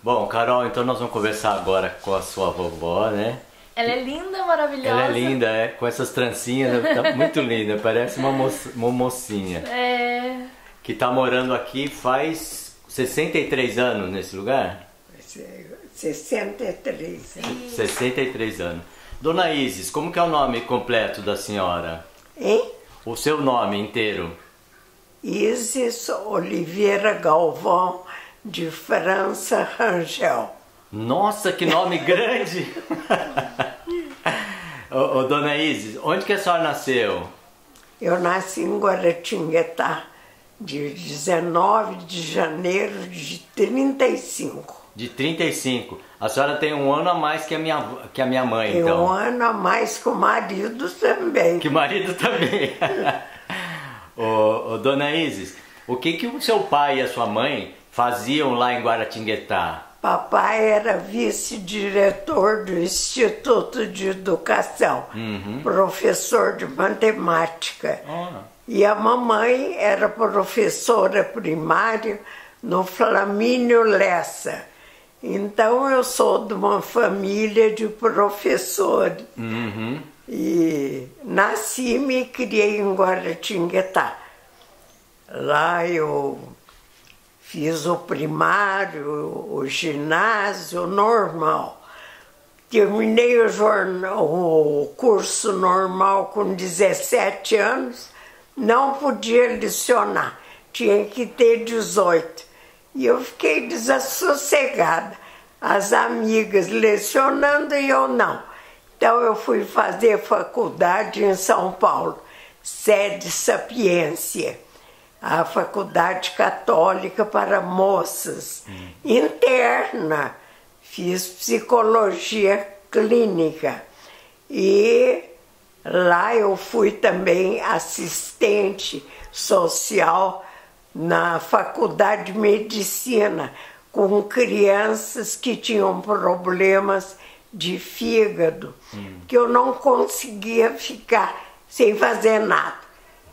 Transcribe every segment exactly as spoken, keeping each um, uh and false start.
Bom, Carol, então nós vamos conversar agora com a sua vovó, né? Ela é linda, maravilhosa. Ela é linda, é, com essas trancinhas, tá muito linda, parece uma, mo uma mocinha. É... Que tá morando aqui faz sessenta e três anos nesse lugar? sessenta e três. sessenta e três anos. Dona Isis, como que é o nome completo da senhora? Hein? O seu nome inteiro? Isis Oliveira Galvão de França Rangel. Nossa, que nome grande! ô, ô, Dona Isis, onde que a senhora nasceu? Eu nasci em Guaratinguetá, de dezenove de janeiro de trinta e cinco. De trinta e cinco. A senhora tem um ano a mais que a minha, que a minha mãe, Tem então. um ano a mais que o marido também. Que o marido também. ô, ô, Dona Isis, o que que o seu pai e a sua mãe faziam lá em Guaratinguetá? Papai era vice-diretor do Instituto de Educação, Uhum. professor de matemática. Oh. E a mamãe era professora primária no Flamínio Lessa. Então eu sou de uma família de professores. Uhum. E nasci e me criei em Guaratinguetá. Lá eu fiz o primário, o ginásio normal. Terminei o, jornal, o curso normal com dezessete anos, não podia lecionar, tinha que ter dezoito. E eu fiquei desassossegada, as amigas lecionando e eu não. Então eu fui fazer faculdade em São Paulo, sede Sapiência, a faculdade católica para moças, hum. interna. Fiz psicologia clínica e lá eu fui também assistente social na faculdade de medicina com crianças que tinham problemas de fígado, hum. que eu não conseguia ficar sem fazer nada.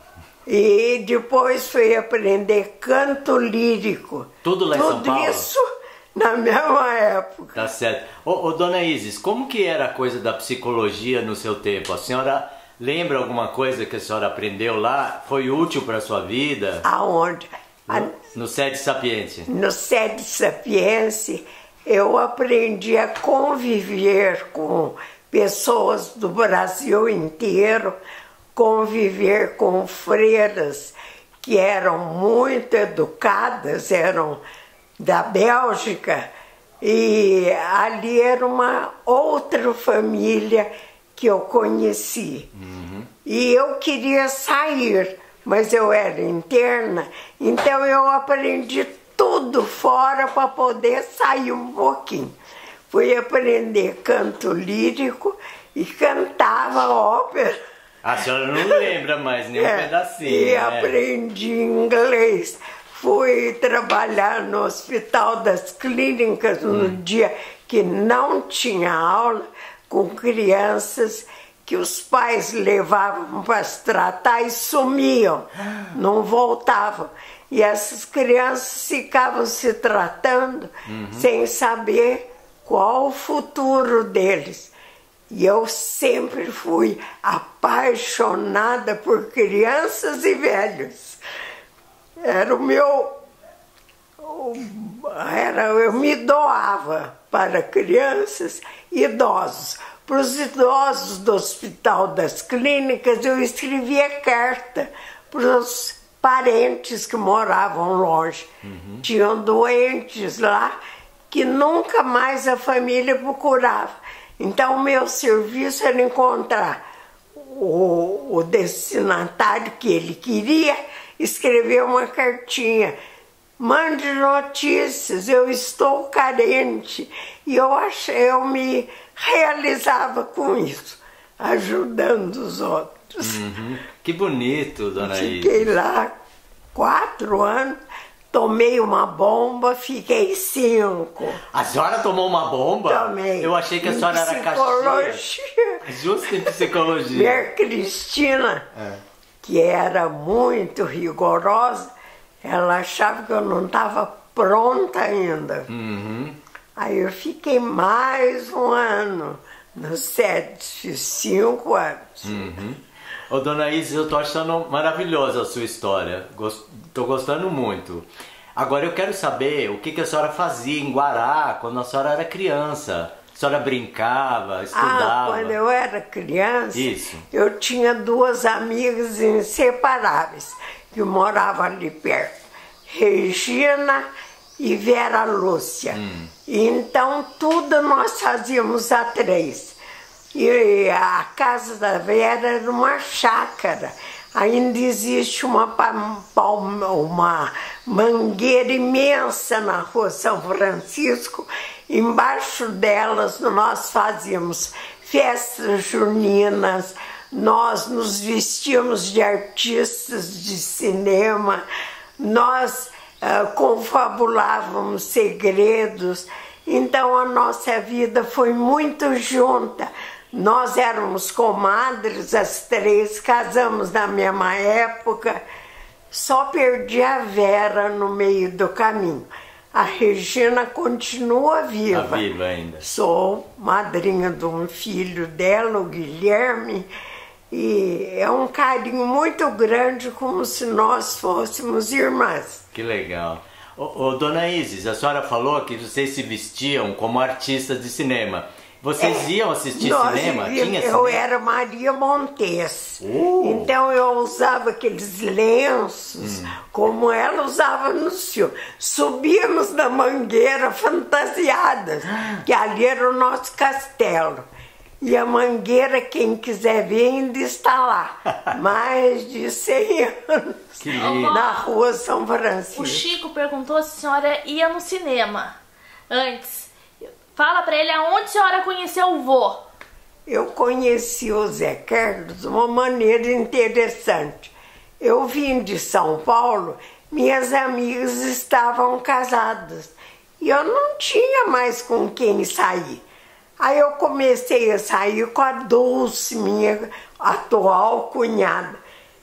E depois fui aprender canto lírico. Tudo lá em São Paulo? Tudo isso na mesma época. Tá certo. Ô, ô, Dona Isis, como que era a coisa da psicologia no seu tempo? A senhora lembra alguma coisa que a senhora aprendeu lá? Foi útil para a sua vida? Aonde? No, no Sede Sapiência. No Sede Sapiência eu aprendi a conviver com pessoas do Brasil inteiro, conviver com freiras que eram muito educadas, eram da Bélgica, e ali era uma outra família que eu conheci. Uhum. E eu queria sair, mas eu era interna, então eu aprendi tudo fora para poder sair um pouquinho. Fui aprender canto lírico e cantava ópera. A senhora não lembra mais nenhum é, pedacinho, E né? aprendi inglês. Fui trabalhar no Hospital das Clínicas no hum. dia que não tinha aula, com crianças que os pais levavam para se tratar e sumiam, não voltavam. E essas crianças ficavam se tratando uhum. sem saber qual o futuro deles. E eu sempre fui apaixonada por crianças e velhos. Era o meu... Era, eu me doava para crianças e idosos. Para os idosos do Hospital das Clínicas, eu escrevia carta para os parentes que moravam longe. Uhum. Tinham doentes lá que nunca mais a família procurava. Então, o meu serviço era encontrar o, o destinatário que ele queria, escrever uma cartinha. Mande notícias, eu estou carente. E eu, achei, eu me realizava com isso, ajudando os outros. Uhum. Que bonito, Dona Isis. Fiquei lá quatro anos, tomei uma bomba, fiquei cinco. A senhora tomou uma bomba? Tomei. Eu achei que a senhora era caixinha. Justo em psicologia. Minha Cristina, é. que era muito rigorosa, ela achava que eu não estava pronta ainda. Uhum. Aí eu fiquei mais um ano no SEDES, fiz cinco anos. Uhum. Ô, dona Isis, eu tô achando maravilhosa a sua história, Gost... tô gostando muito. Agora eu quero saber o que, que a senhora fazia em Guará quando a senhora era criança. A senhora brincava, estudava? Ah, quando eu era criança, Isso. Eu tinha duas amigas inseparáveis que moravam ali perto, Regina e Vera Lúcia. Hum. Então tudo nós fazíamos a três. E a casa da Vera era uma chácara. Ainda existe uma, uma mangueira imensa na rua São Francisco. Embaixo delas nós fazíamos festas juninas, nós nos vestíamos de artistas de cinema, nós uh, confabulávamos segredos. Então a nossa vida foi muito junta. Nós éramos comadres, as três, casamos na mesma época, só perdi a Vera no meio do caminho. A Regina continua viva. Tá viva ainda. Sou madrinha de um filho dela, o Guilherme, e é um carinho muito grande, como se nós fôssemos irmãs. Que legal. Ô, ô, dona Isis, a senhora falou que vocês se vestiam como artistas de cinema. Vocês é, iam assistir cinema? Ia, Tinha eu cinema? era Maria Montes. Uh. Então eu usava aqueles lenços, hum. como ela usava no filme. Subíamos na mangueira fantasiadas, ah. que ali era o nosso castelo. E a mangueira, quem quiser ver, ainda está lá. Mais de cem anos. Que lindo. Na rua São Francisco. O Chico perguntou se a senhora ia no cinema antes. Fala pra ele aonde a senhora conheceu o vô. Eu conheci o Zé Carlos de uma maneira interessante. Eu vim de São Paulo, minhas amigas estavam casadas e eu não tinha mais com quem sair. Aí eu comecei a sair com a Dulce, minha atual cunhada.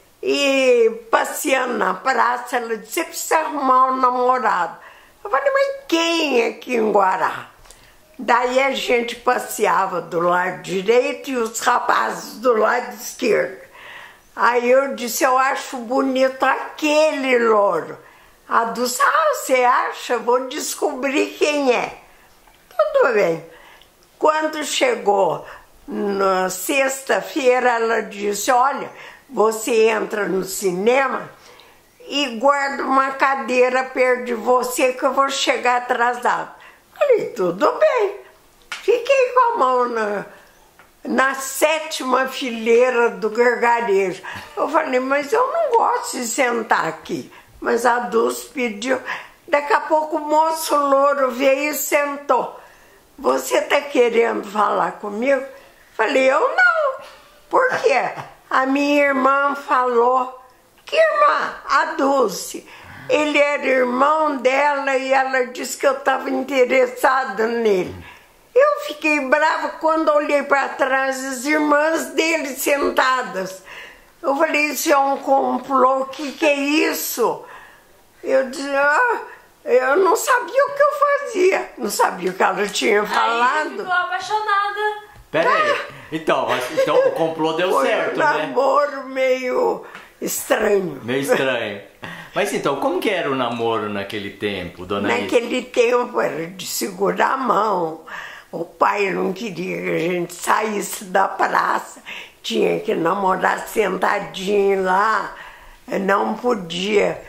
E passeando na praça, ela disse, você precisa arrumar um namorado. Eu falei, mas quem é aqui em Guará? Daí a gente passeava do lado direito e os rapazes do lado esquerdo. Aí eu disse, eu acho bonito aquele louro. A Dulce, ah, você acha? Vou descobrir quem é. Tudo bem. Quando chegou na sexta-feira, ela disse, olha, você entra no cinema e guarda uma cadeira perto de você que eu vou chegar atrasado. Falei, tudo bem. Fiquei com a mão na, na sétima fileira do gargarejo. Eu falei, mas eu não gosto de sentar aqui. Mas a Dulce pediu. Daqui a pouco o moço louro veio e sentou. Você tá querendo falar comigo? Falei, eu não. Por quê? A minha irmã falou. Que irmã? A Dulce. Ele era irmão dela e ela disse que eu estava interessada nele. Eu fiquei brava quando olhei para trás as irmãs dele sentadas. Eu falei, isso é um complô, o que, que é isso? Eu disse, ah, eu não sabia o que eu fazia, não sabia o que ela tinha falado. Aí ficou apaixonada. Peraí, ah, então, então o complô deu foi certo, um né? namoro meio estranho. Meio estranho. Mas então, como que era o namoro naquele tempo, dona Isis? Naquele tempo era de segurar a mão. O pai não queria que a gente saísse da praça. Tinha que namorar sentadinho lá. Não podia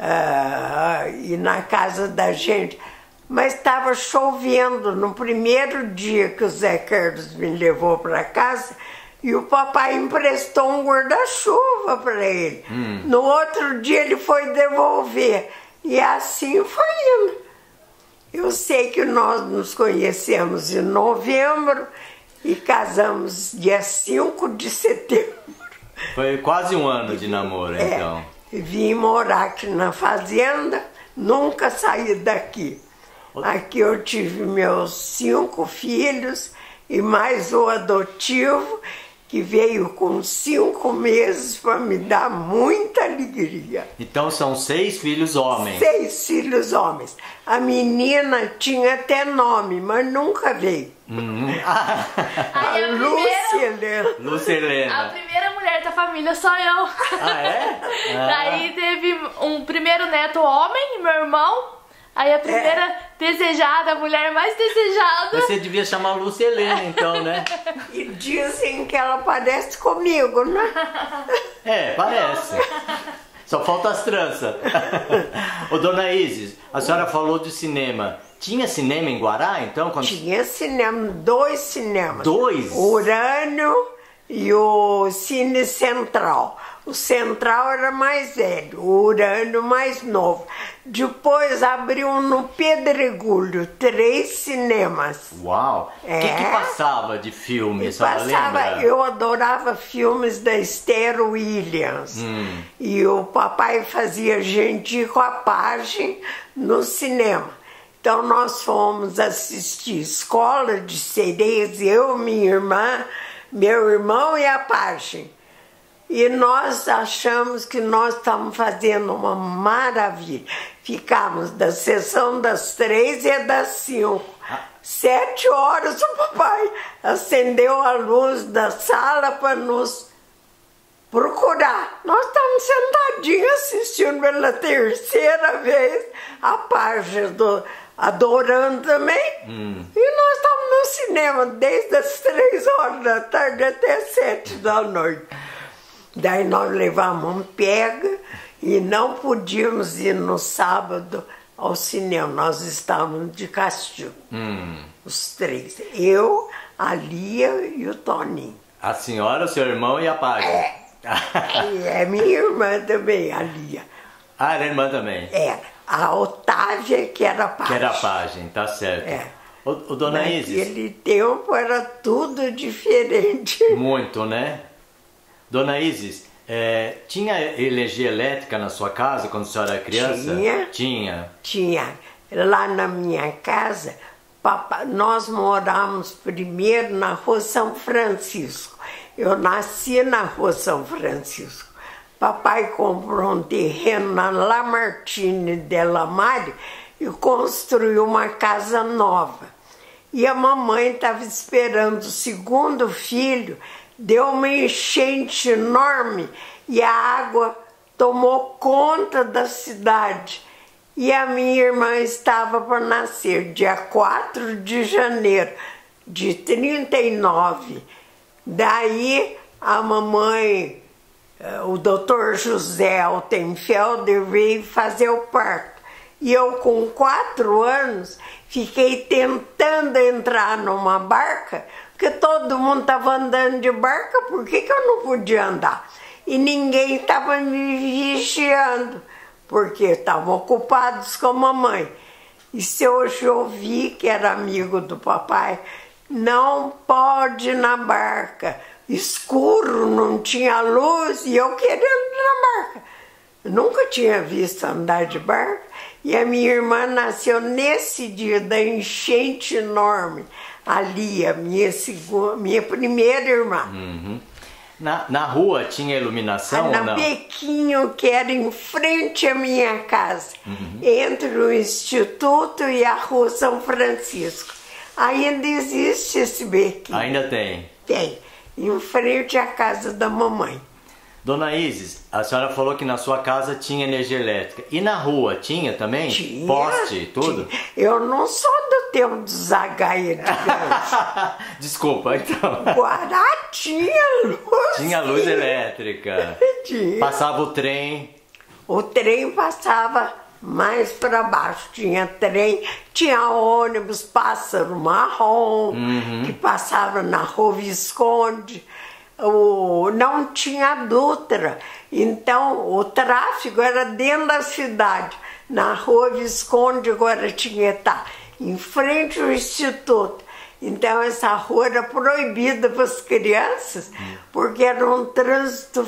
uh, ir na casa da gente. Mas estava chovendo no primeiro dia que o Zé Carlos me levou para casa. E o papai emprestou um guarda-chuva para ele. Hum. No outro dia ele foi devolver. E assim foi indo. Eu sei que nós nos conhecemos em novembro e casamos dia cinco de setembro. Foi quase um ano de namoro, é, então. Vim morar aqui na fazenda, nunca saí daqui. Aqui eu tive meus cinco filhos e mais o adotivo, que veio com cinco meses para me dar muita alegria. Então são seis filhos homens. Seis filhos homens. A menina tinha até nome, mas nunca veio. Hum. Aí a a Lúcia primeira, Helena. Lúcia a Helena. primeira mulher da família sou eu. Ah, é? Ah. Daí teve um primeiro neto homem, meu irmão. Aí a primeira É. desejada, a mulher mais desejada. Você devia chamar Lúcia Helena, então, né? E dizem que ela parece comigo, né? É, parece. Só falta as tranças. Ô, dona Isis, a senhora falou de cinema. Tinha cinema em Guará, então? Quando... Tinha cinema, dois cinemas. Dois? O Urânio e o Cine Central. O Central era mais velho, o Urânio mais novo. Depois abriu no Pedregulho três cinemas. Uau! O É. que, que passava de filme, a E senhora passava, lembra? eu adorava filmes da Esther Williams. Hum. E o papai fazia Gentil com a Pagem no cinema. Então nós fomos assistir Escola de Sereias, eu, minha irmã, meu irmão e a Pagem. E nós achamos que nós estávamos fazendo uma maravilha. Ficamos da sessão das três e das cinco. Sete horas o papai acendeu a luz da sala para nos procurar. Nós estávamos sentadinhos assistindo pela terceira vez a página do adorando também. Hum. E nós estávamos no cinema desde as três horas da tarde até sete da noite. Daí nós levamos um pega e não podíamos ir no sábado ao cinema. Nós estávamos de castigo. Hum. Os três. Eu, a Lia e o Toninho. A senhora, o seu irmão e a Paga. É. E é minha irmã também, a Lia. Ah, era irmã também. Era. A Otávia, que era a Pagem. Que era a Pagem, tá certo. É. Ô, ô, dona Isis, Naquele tempo era tudo diferente. muito, né? Dona Isis, é, tinha energia elétrica na sua casa quando a senhora era criança? Tinha. Tinha. Tinha. Lá na minha casa, papai, nós morávamos primeiro na Rua São Francisco. Eu nasci na Rua São Francisco. Papai comprou um terreno na Lamartine della Mare e construiu uma casa nova. E a mamãe estava esperando o segundo filho, deu uma enchente enorme e a água tomou conta da cidade. E a minha irmã estava para nascer, dia quatro de janeiro de trinta e nove. Daí a mamãe, o doutor José Altenfelder, veio fazer o parto. E eu, com quatro anos, fiquei tentando entrar numa barca, porque todo mundo estava andando de barca, por que, que eu não podia andar? E ninguém estava me vigiando, porque estavam ocupados com a mamãe. E se hoje eu vi que era amigo do papai, não pode ir na barca, escuro, não tinha luz, e eu querendo ir na barca. Eu nunca tinha visto andar de barca. E a minha irmã nasceu nesse dia da enchente enorme. Ali, a minha, segunda, minha primeira irmã. Uhum. Na, na rua tinha iluminação na ou não? Bequinho, que era em frente à minha casa, Uhum. entre o Instituto e a Rua São Francisco. Ainda existe esse bequinho. Ainda tem. Tem, em frente à casa da mamãe. Dona Isis, a senhora falou que na sua casa tinha energia elétrica. E na rua tinha também? Tinha, Poste, tudo? tinha. Eu não sou do tempo dos Zagaia de Gancho. Desculpa, então. Guará tinha luz. Tinha luz elétrica. Tinha. Passava o trem. O trem passava mais para baixo. Tinha trem, tinha ônibus, pássaro marrom, Uhum. que passava na Rua Visconde. O, não tinha Dutra, então o tráfego era dentro da cidade. Na Rua Visconde agora tinha tá, em frente ao Instituto. Então essa rua era proibida para as crianças, porque era um trânsito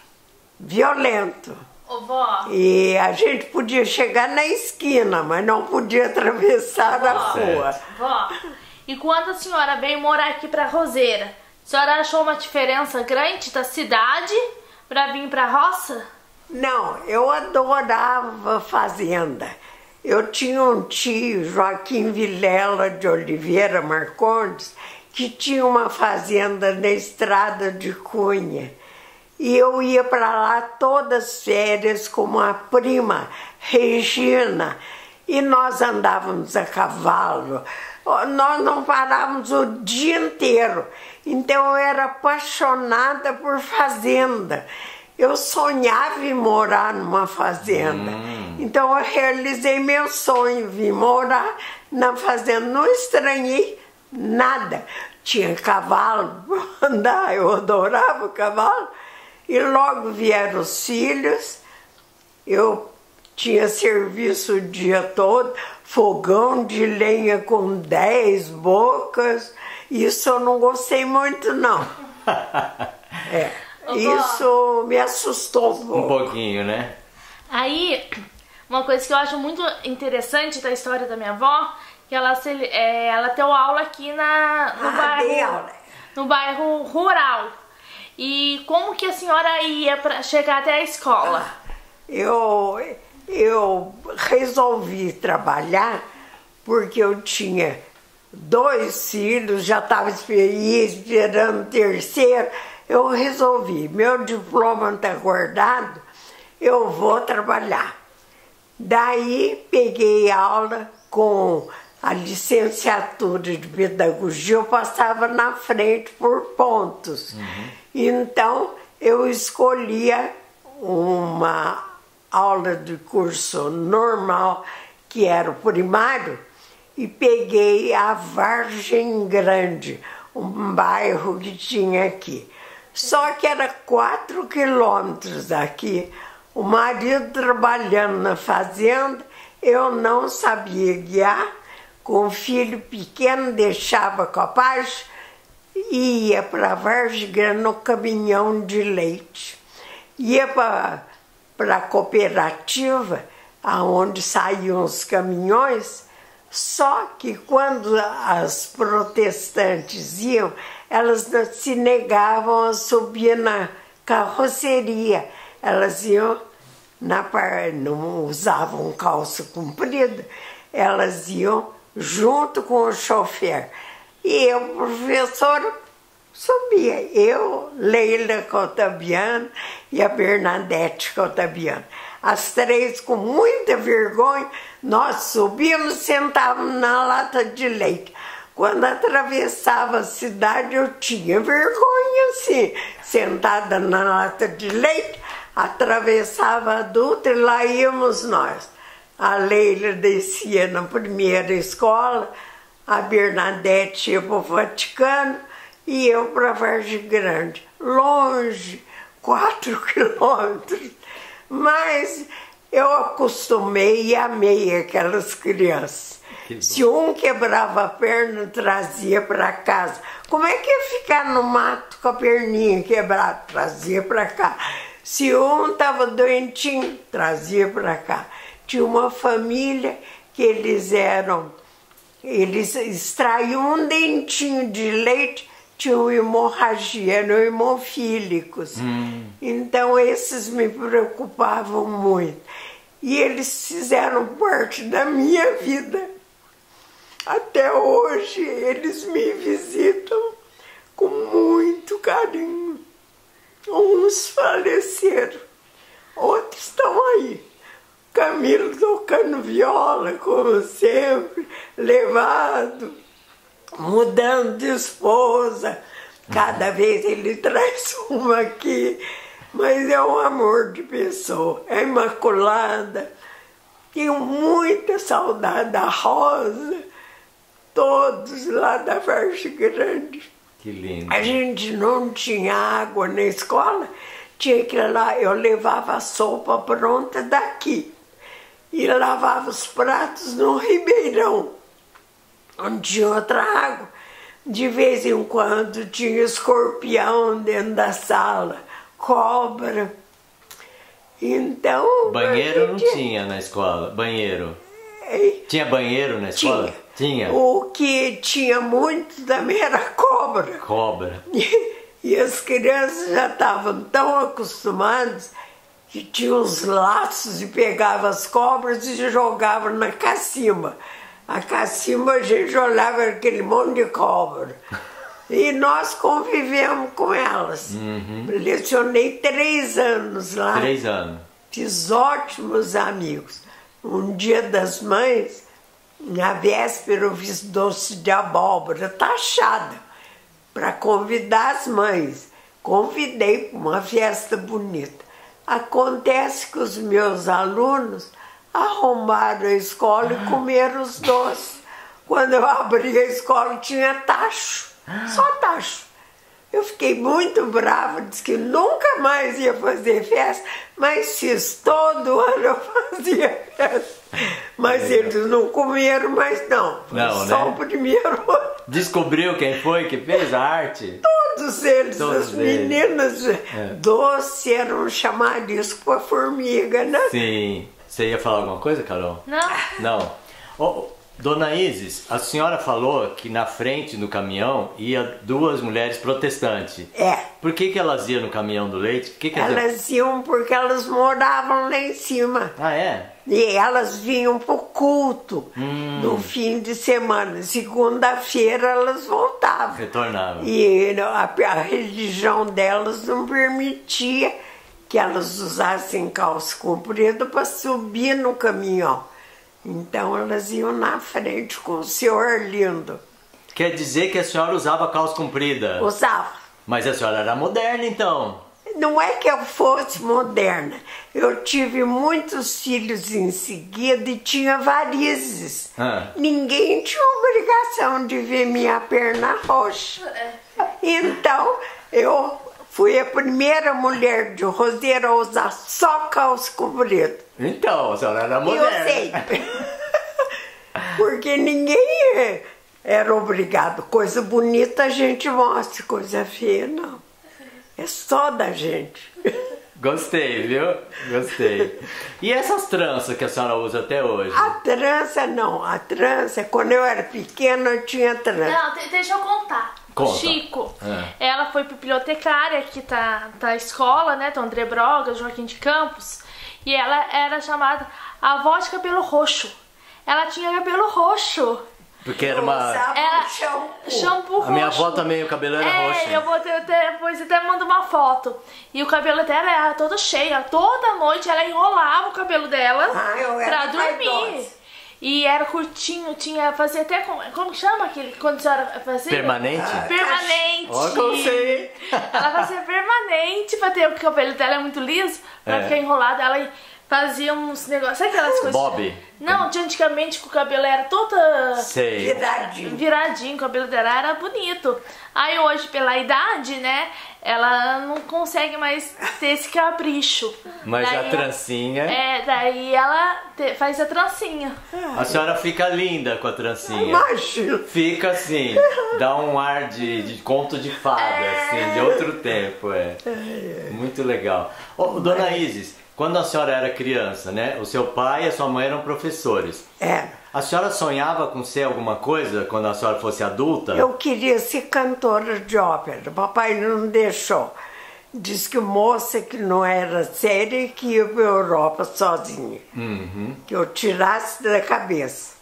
violento. Ô, vó, E a gente podia chegar na esquina, mas não podia atravessar a Vó. rua. vó, e quando a senhora veio morar aqui pra Roseira, a senhora achou uma diferença grande da cidade para vir para a roça? Não, eu adorava fazenda. Eu tinha um tio, Joaquim Vilela de Oliveira Marcondes, que tinha uma fazenda na Estrada de Cunha. E eu ia para lá todas as férias com uma prima, Regina, e nós andávamos a cavalo. Nós não parávamos o dia inteiro. Então eu era apaixonada por fazenda. Eu sonhava em morar numa fazenda. Hum. Então eu realizei meu sonho, vim morar na fazenda. Não estranhei nada. Tinha cavalo para andar, eu adorava o cavalo. E logo vieram os filhos. Eu tinha serviço o dia todo, fogão de lenha com dez bocas. Isso eu não gostei muito, não. É. Isso me assustou um pouco. Um pouquinho, né? Aí, uma coisa que eu acho muito interessante da história da minha avó, que ela, é, ela deu aula aqui na, no, ah, bairro, no bairro rural. E como que a senhora ia para chegar até a escola? Eu, eu resolvi trabalhar porque eu tinha dois filhos, já estava esperando o terceiro. Eu resolvi, meu diploma está guardado, eu vou trabalhar. Daí peguei aula com a licenciatura de pedagogia, eu passava na frente por pontos. Uhum. Então eu escolhia uma aula de curso normal, que era o primário, e peguei a Vargem Grande, um bairro que tinha aqui. Só que era quatro quilômetros daqui, o marido trabalhando na fazenda, eu não sabia guiar, com o filho pequeno deixava capaz e ia para Vargem Grande no caminhão de leite. Ia para a cooperativa, aonde saíam os caminhões, só que quando as protestantes iam, elas se negavam a subir na carroceria. Elas iam, na par... não usavam calça comprida, elas iam junto com o chofer. E eu, professora, subia. Eu, Leila Cotabiano e a Bernadette Cotabiano. As três, com muita vergonha, nós subíamos e sentávamos na lata de leite. Quando atravessava a cidade, eu tinha vergonha, assim, sentada na lata de leite, atravessava a Dutra e lá íamos nós. A Leila descia na primeira escola, a Bernadette ia para o Vaticano e eu para Vargem Grande. Longe, quatro quilômetros. Mas eu acostumei e amei aquelas crianças. Se um quebrava a perna, trazia para casa. Como é que ia ficar no mato com a perninha quebrada? Trazia para cá. Se um estava doentinho, trazia para cá. Tinha uma família que eles eram, eles extraíam um dentinho de leite, tinham hemorragia, eram hemofílicos. Hum. Então esses me preocupavam muito. E eles fizeram parte da minha vida. Até hoje eles me visitam com muito carinho. Uns faleceram, outros estão aí. Camilo tocando viola, como sempre, levado, mudando de esposa. Cada vez ele traz uma aqui, mas é um amor de pessoa, é imaculada. Tenho muita saudade da Rosa, todos lá da Vargem Grande. Que lindo. A gente não tinha água na escola, tinha que ir lá, eu levava a sopa pronta daqui e lavava os pratos no Ribeirão, onde tinha outra água. De vez em quando tinha escorpião dentro da sala, cobra. Então... Banheiro gente... não tinha na escola, banheiro. Ei? Tinha banheiro na escola? Tinha. Tinha. O que tinha muito também era cobra. Cobra. E, e as crianças já estavam tão acostumadas que tinham os laços e pegavam as cobras e jogavam na cacimba. A cacimba a gente olhava aquele monte de cobra. E nós convivemos com elas. Uhum. Lecionei três anos lá. Três anos. Fiz ótimos amigos. Um dia das mães, na véspera eu fiz doce de abóbora taxada para convidar as mães. Convidei para uma festa bonita. Acontece que os meus alunos arrombaram a escola e comeram os doces. Quando eu abri a escola tinha tacho, só tacho. Eu fiquei muito brava, disse que nunca mais ia fazer festa, mas fiz todo ano eu fazia festa. Mas eles não comeram mais não, foi não, só né? o primeiro ano. Descobriu quem foi que fez a arte? Todos eles, Todos as eles. meninas É. doce eram chamadisco para formiga, né? Sim. Você ia falar alguma coisa, Carol? Não? Não. Ô, Dona Isis, a senhora falou que na frente do caminhão ia duas mulheres protestantes. É. Por que que elas iam no caminhão do leite? Que que Elas iam porque elas moravam lá em cima. Ah, é? E elas vinham pro culto Hum. no fim de semana. Segunda-feira elas voltavam. Retornavam. E a, a religião delas não permitia que elas usassem calça comprida para subir no caminhão. Então elas iam na frente com o senhor lindo. Quer dizer que a senhora usava calça comprida? Usava. Mas a senhora era moderna, então. Não é que eu fosse moderna. Eu tive muitos filhos em seguida e tinha varizes. Ah. Ninguém tinha obrigação de ver minha perna roxa. Então, eu fui a primeira mulher de Roseira a usar só calça comprida. Então, a senhora era Eu moderna. sei. Porque ninguém era obrigado. Coisa bonita a gente mostra, coisa feia não. É só da gente. Gostei, viu? Gostei. E essas tranças que a senhora usa até hoje? A trança não. A trança, quando eu era pequena, eu tinha trança. Não, te- deixa eu contar. Conta. O Chico, É. ela foi bibliotecária aqui tá, tá a escola, né? Tá André Broga, Joaquim de Campos. E ela era chamada avó de cabelo roxo. Ela tinha cabelo roxo. Porque era Eu uma... usava Era um shampoo. shampoo roxo. A minha avó também, o cabelo era é, roxo. eu vou ter, até, depois até mando uma foto. E o cabelo dela era todo cheio. Toda noite ela enrolava o cabelo dela Ah, eu era pra dormir. vaidosa. E era curtinho, tinha, fazia até, como, como chama aquele, quando a senhora fazia? Permanente? Permanente. Ó, que eu sei. Ela fazia permanente pra ter, o cabelo dela é muito liso, pra É. ficar enrolado. Ela fazia uns negócios, sabe aquelas coisas? Bob. Não, de antigamente que o cabelo era toda Sei. Viradinho. viradinho, o cabelo dela era bonito. Aí hoje, pela idade, né, ela não consegue mais ter esse capricho. Mas Daí a ela- trancinha... É, daí ela te- faz a trancinha. A senhora fica linda com a trancinha. Imagina. Fica assim, dá um ar de, de conto de fada, assim, de outro tempo, é. Muito legal. Ô, Dona Isis, quando a senhora era criança, né, o seu pai e a sua mãe eram professores. É. A senhora sonhava com ser alguma coisa quando a senhora fosse adulta? Eu queria ser cantora de ópera. Papai não deixou. Diz que moça que não era séria que ia para a Europa sozinha. Uhum. Que eu tirasse da cabeça.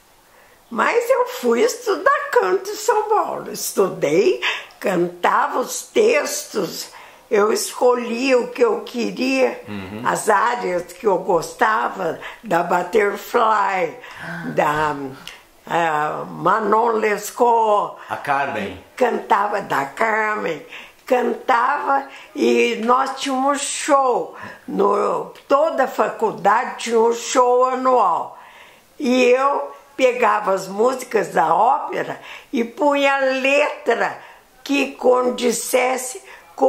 Mas eu fui estudar canto em São Paulo. Estudei, cantava os textos. Eu escolhia o que eu queria, Uhum. as áreas que eu gostava, da Butterfly, da ah, Manon Lescaut, A Carmen? cantava da Carmen, cantava e nós tínhamos show. No, toda a faculdade tinha um show anual. E eu pegava as músicas da ópera e punha a letra que condissesse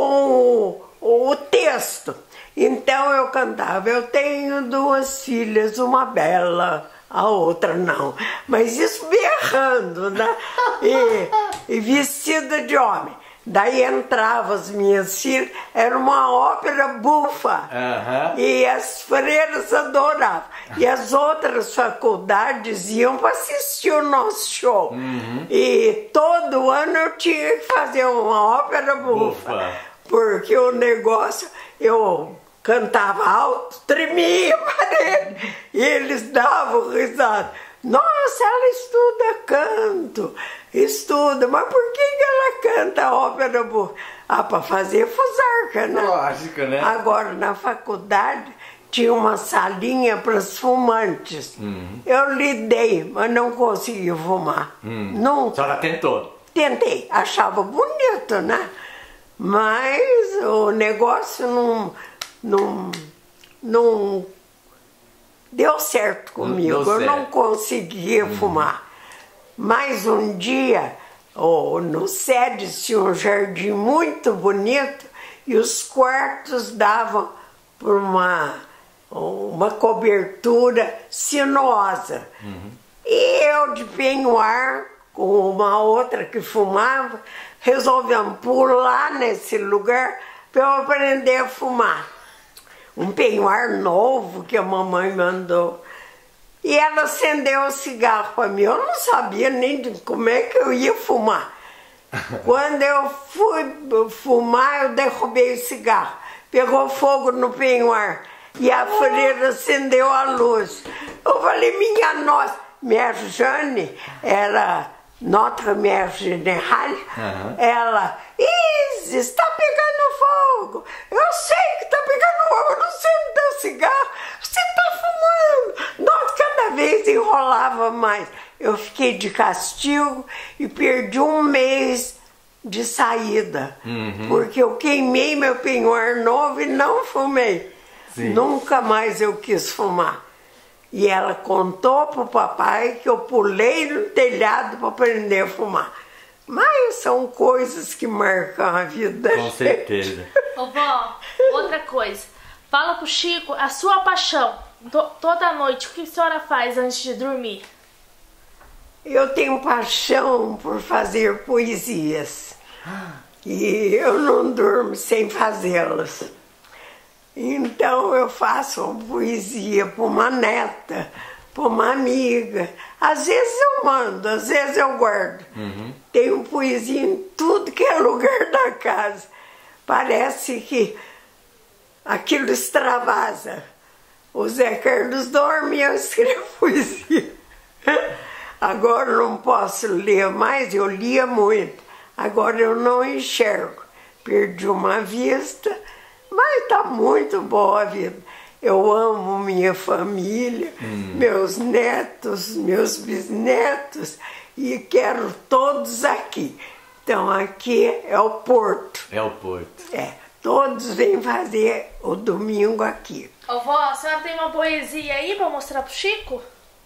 com o, o texto. Então eu cantava, eu tenho duas filhas, uma bela, a outra não. Mas isso berrando, né? E, e vestida de homem. Daí entravam as minhas filhas, era uma ópera bufa. Uhum. E as freiras adoravam. E as outras faculdades iam para assistir o nosso show. Uhum. E todo ano eu tinha que fazer uma ópera bufa. Ufa. Porque o negócio, eu cantava alto, tremia a parede. E eles davam risada. Nossa, ela estuda canto, estuda, mas por que que ela canta ópera bufa? Ah, para fazer fusarca, né? Lógico, né? Agora, na faculdade, tinha uma salinha para os fumantes. Uhum. Eu lidei, mas não conseguia fumar. Hum. Nunca. A senhora tentou? Tentei, achava bonito, né? Mas o negócio não... não, não deu certo comigo, deu eu certo. não conseguia uhum. fumar. Mas um dia, oh, no SEDES tinha um jardim muito bonito e os quartos davam por uma, uma cobertura sinuosa. Uhum. E eu, de peignoir, com uma outra que fumava, resolvemos pular nesse lugar para eu aprender a fumar. Um peignoir novo que a mamãe mandou. E ela acendeu o cigarro para mim. Eu não sabia nem de como é que eu ia fumar. Quando eu fui fumar, eu derrubei o cigarro. Pegou fogo no peignoir. E a freira acendeu a luz. Eu falei, minha nossa, minha Jane era Notre Mère Générale. Uhum. Ela, Isis, está pegando fogo. Eu sei que está pegando fogo, eu não sei onde está o cigarro. Você está fumando. Nossa, cada vez enrolava mais. Eu fiquei de castigo e perdi um mês de saída. Uhum. Porque eu queimei meu peignoir novo e não fumei. Sim. Nunca mais eu quis fumar. E ela contou pro papai que eu pulei no telhado para aprender a fumar. Mas são coisas que marcam a vida. Com certeza. Ô vó, outra coisa. Fala pro Chico a sua paixão. To toda noite, o que a senhora faz antes de dormir? Eu tenho paixão por fazer poesias. E eu não durmo sem fazê-las. Então eu faço uma poesia para uma neta, para uma amiga. Às vezes eu mando, às vezes eu guardo. Uhum. Tenho poesia em tudo que é lugar da casa. Parece que aquilo extravasa. O Zé Carlos dorme e eu escrevo poesia. Agora eu não posso ler mais, eu lia muito. Agora eu não enxergo. Perdi uma vista. Mas tá muito boa a vida. Eu amo minha família, hum. meus netos, meus bisnetos e quero todos aqui. Então aqui é o Porto. É o Porto. É, todos vêm fazer o domingo aqui. Ô vó, a senhora tem uma poesia aí pra mostrar pro Chico?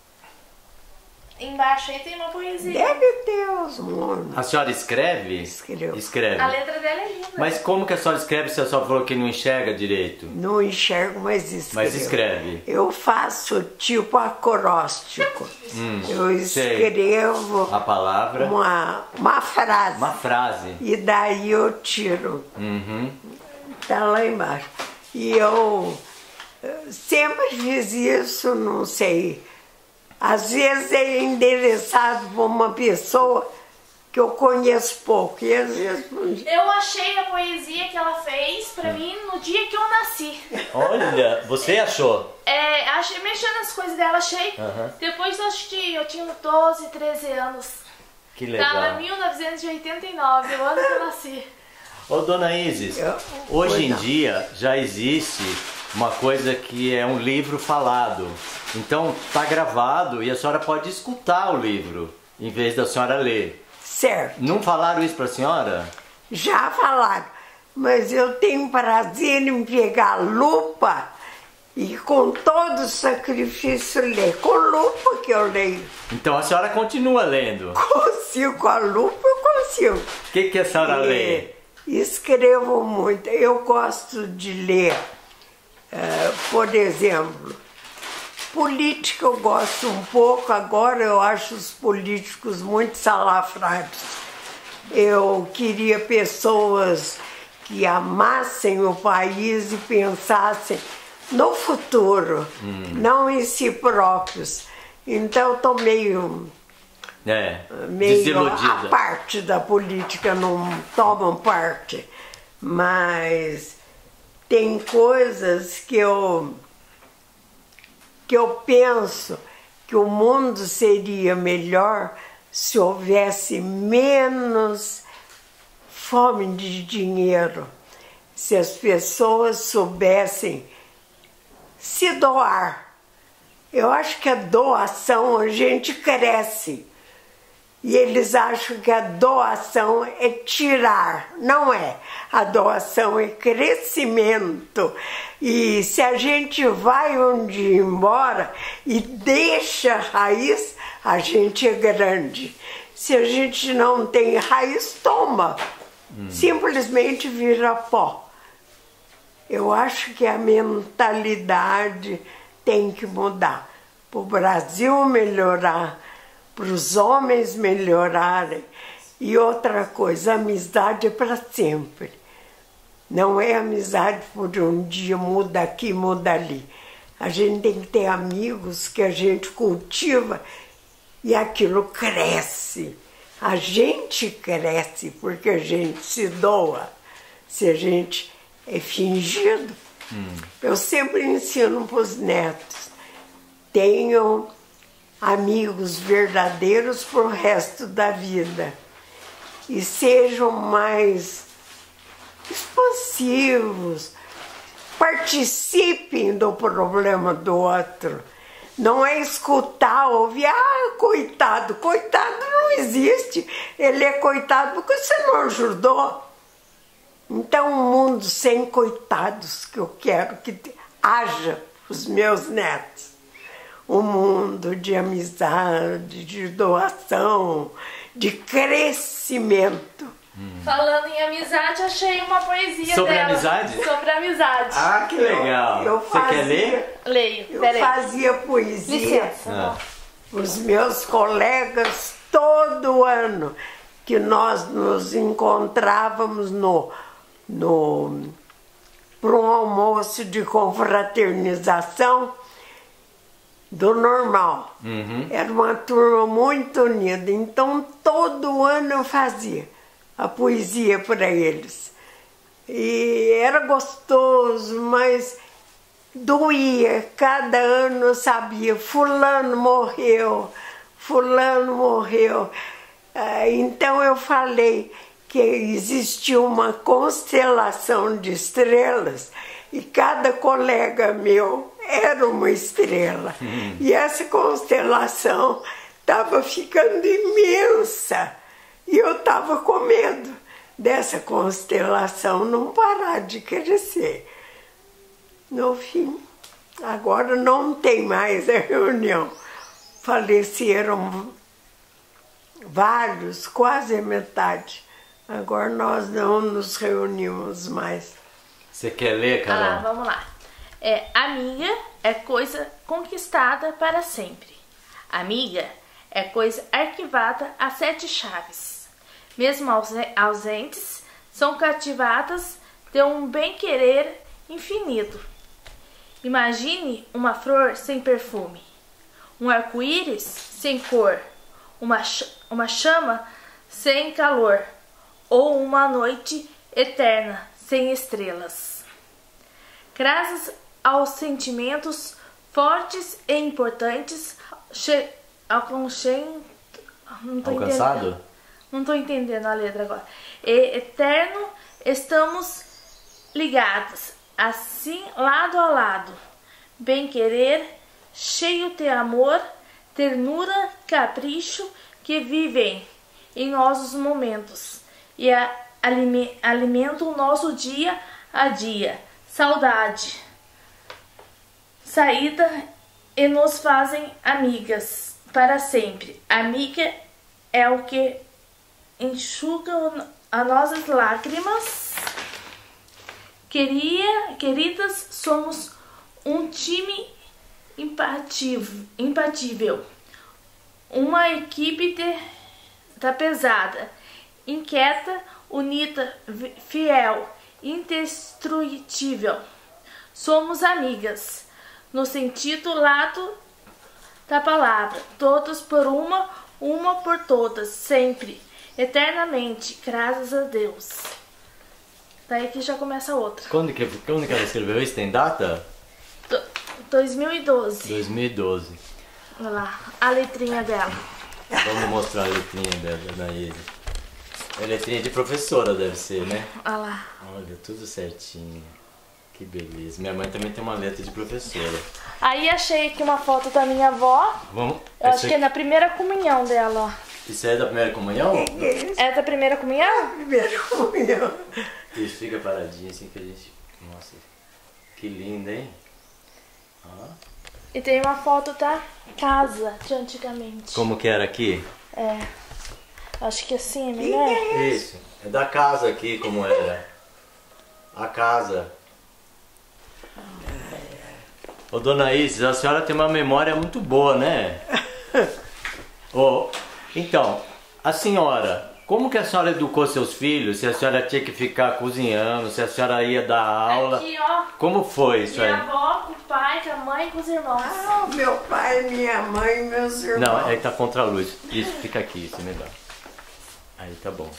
Embaixo aí tem uma poesia. Deve ter os monos. A senhora escreve? Escrevo. Escreve. A letra dela é linda. Mas como que a senhora escreve se a senhora falou que não enxerga direito? Não enxergo, mas escrevo. Mas escreve. Eu faço tipo acróstico. Hum, eu escrevo sei. A palavra. Uma, uma frase. Uma frase. E daí eu tiro. Uhum. Tá lá embaixo. E eu sempre fiz isso, não sei. Às vezes é endereçado por uma pessoa que eu conheço pouco. E às vezes... Eu achei a poesia que ela fez pra mim no dia que eu nasci. Olha, você achou? É, achei, mexendo nas coisas dela, achei. Uhum. Depois eu assisti, eu tinha doze, treze anos. Que legal. Tava em mil novecentos e oitenta e nove, o ano que eu nasci. Ô, dona Isis, eu, hoje em não. dia já existe uma coisa que é um livro falado. Então tá gravado e a senhora pode escutar o livro em vez da senhora ler. Certo. Não falaram isso pra senhora? Já falaram, mas eu tenho prazer em pegar a lupa e com todo o sacrifício ler. Com lupa que eu leio. Então a senhora continua lendo? Consigo, com a lupa eu consigo. O que, que a senhora e, lê? Escrevo muito. Eu gosto de ler, uh, por exemplo... Política eu gosto um pouco, agora eu acho os políticos muito salafrários. Eu queria pessoas que amassem o país e pensassem no futuro, hum. não em si próprios. Então eu estou meio, é, meio a parte da política, não tomam parte, mas tem coisas que eu, que eu penso que o mundo seria melhor se houvesse menos fome de dinheiro, se as pessoas soubessem se doar. Eu acho que a doação a gente cresce e eles acham que a doação é tirar. Não é. A doação é crescimento. E se a gente vai um dia embora e deixa a raiz, a gente é grande. Se a gente não tem raiz, toma. Hum. Simplesmente vira pó. Eu acho que a mentalidade tem que mudar. Para o Brasil melhorar, para os homens melhorarem. E outra coisa, a amizade é para sempre. Não é amizade por um dia, muda aqui, muda ali. A gente tem que ter amigos que a gente cultiva e aquilo cresce. A gente cresce porque a gente se doa. Se a gente é fingido. Hum. Eu sempre ensino para os netos. Tenham amigos verdadeiros para o resto da vida. E sejam mais expansivos. Participem do problema do outro. Não é escutar, ouvir, ah, coitado. Coitado não existe. Ele é coitado porque você não ajudou. Então, um mundo sem coitados que eu quero que haja para os meus netos. Um mundo de amizade, de doação, de crescimento. Hum. Falando em amizade, achei uma poesia sobre dela. Amizade? Sobre amizade. Ah, que legal. Eu, eu Você fazia, quer ler? Leio. Eu fazia poesia ah. para os meus colegas todo ano, que nós nos encontrávamos no... no para um almoço de confraternização do normal. Uhum. Era uma turma muito unida, então todo ano eu fazia a poesia para eles. E era gostoso, mas doía. Cada ano eu sabia, fulano morreu, fulano morreu. Então eu falei que existia uma constelação de estrelas e cada colega meu era uma estrela. Hum. E essa constelação estava ficando imensa e eu estava com medo dessa constelação não parar de crescer. No fim, agora não tem mais a reunião. Faleceram vários, quase a metade. Agora nós não nos reunimos mais. Você quer ler, Carol? Ah, vamos lá. É, amiga é coisa conquistada para sempre. Amiga é coisa arquivada a sete chaves. Mesmo ausentes, são cativadas de um bem-querer infinito. Imagine uma flor sem perfume, um arco-íris sem cor, uma, ch uma chama sem calor, ou uma noite eterna sem estrelas. Graças aos sentimentos fortes e importantes, alcancem, não tô alcançado? Entendendo, não estou entendendo a letra agora. E eterno, estamos ligados, assim lado a lado, bem querer, cheio de amor, ternura, capricho que vivem em nossos momentos e a, alime, alimentam o nosso dia a dia. Saudade, saída e nos fazem amigas para sempre. Amiga é o que enxuga as nossas lágrimas. Queria, queridas, somos um time impatível, impatível. Uma equipe de, da pesada inquieta, unida, fiel, indestrutível. Somos amigas, no sentido lato da palavra, todas por uma, uma por todas, sempre, eternamente, graças a Deus. Daí que já começa outra. Quando que, quando que ela escreveu isso? Tem data? Do, dois mil e doze. dois mil e doze. Olha lá, a letrinha dela. Vamos mostrar a letrinha dela, da Anaíse. É letrinha de professora, deve ser, né? Olha lá. Olha, tudo certinho. Que beleza. Minha mãe também tem uma letra de professora. Aí achei aqui uma foto da minha avó. Vamos. Eu acho que é na primeira comunhão dela, ó. Isso é da primeira comunhão? É da primeira comunhão? Primeira comunhão. Isso, fica paradinho assim que a gente... Nossa, que linda, hein? Ó. E tem uma foto da casa de antigamente. Como que era aqui? É. Acho que assim é melhor. Isso, é da casa aqui, como era. A casa. Ô, dona Isis, a senhora tem uma memória muito boa, né? Ô, então, a senhora, como que a senhora educou seus filhos? Se a senhora tinha que ficar cozinhando, se a senhora ia dar aula? Aqui, ó. Como foi isso aí? Minha avó, com o pai, com a mãe e com os irmãos. Ah, meu pai, minha mãe, meus irmãos. Não, é que tá contra a luz. Isso, fica aqui, isso é melhor. Aí tá bom.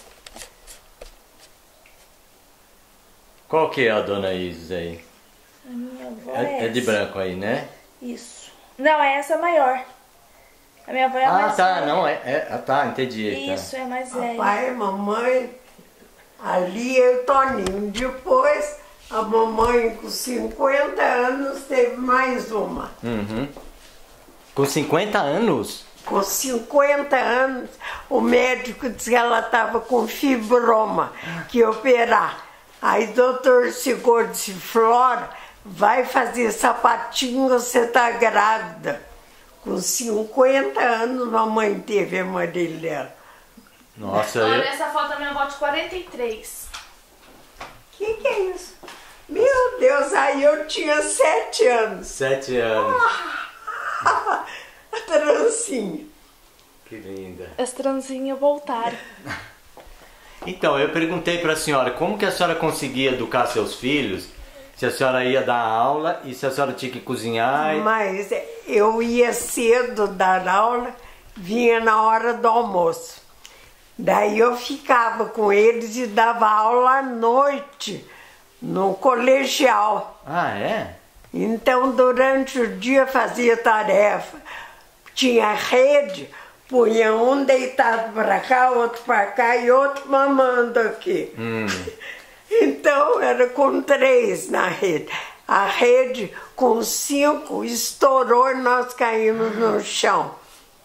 Qual que é a dona Isis aí? A minha avó É, é, é de essa. branco aí, né? Isso. Não, é essa maior. A minha avó é a Ah, mais tá, velha. não, é, é ah, tá, entendi. Tá. Isso, é a mais velha. Papai, mamãe, ali eu e Toninho. Depois, a mamãe com cinquenta anos teve mais uma. Uhum. Com cinquenta anos? Com cinquenta anos, o médico disse que ela estava com fibroma, que ia operar. Aí o doutor Sigor disse, Flora, vai fazer sapatinho, você está grávida. Com cinquenta anos, mamãe teve a Marília. Nossa, Olha eu... essa foto da minha avó de quarenta e três. O que, que é isso? Meu Deus, aí eu tinha sete anos. Sete anos. A trancinha. Que linda. As trancinhas voltaram. Então, eu perguntei pra senhora, como que a senhora conseguia educar seus filhos? Se a senhora ia dar aula e se a senhora tinha que cozinhar? E... Mas eu ia cedo dar aula, vinha na hora do almoço. Daí eu ficava com eles e dava aula à noite, no colegial. Ah, é? Então, durante o dia fazia tarefa. Tinha rede, punha um deitado para cá, outro para cá e outro mamando aqui. Hum. Então, era com três na rede. A rede com cinco estourou e nós caímos no chão.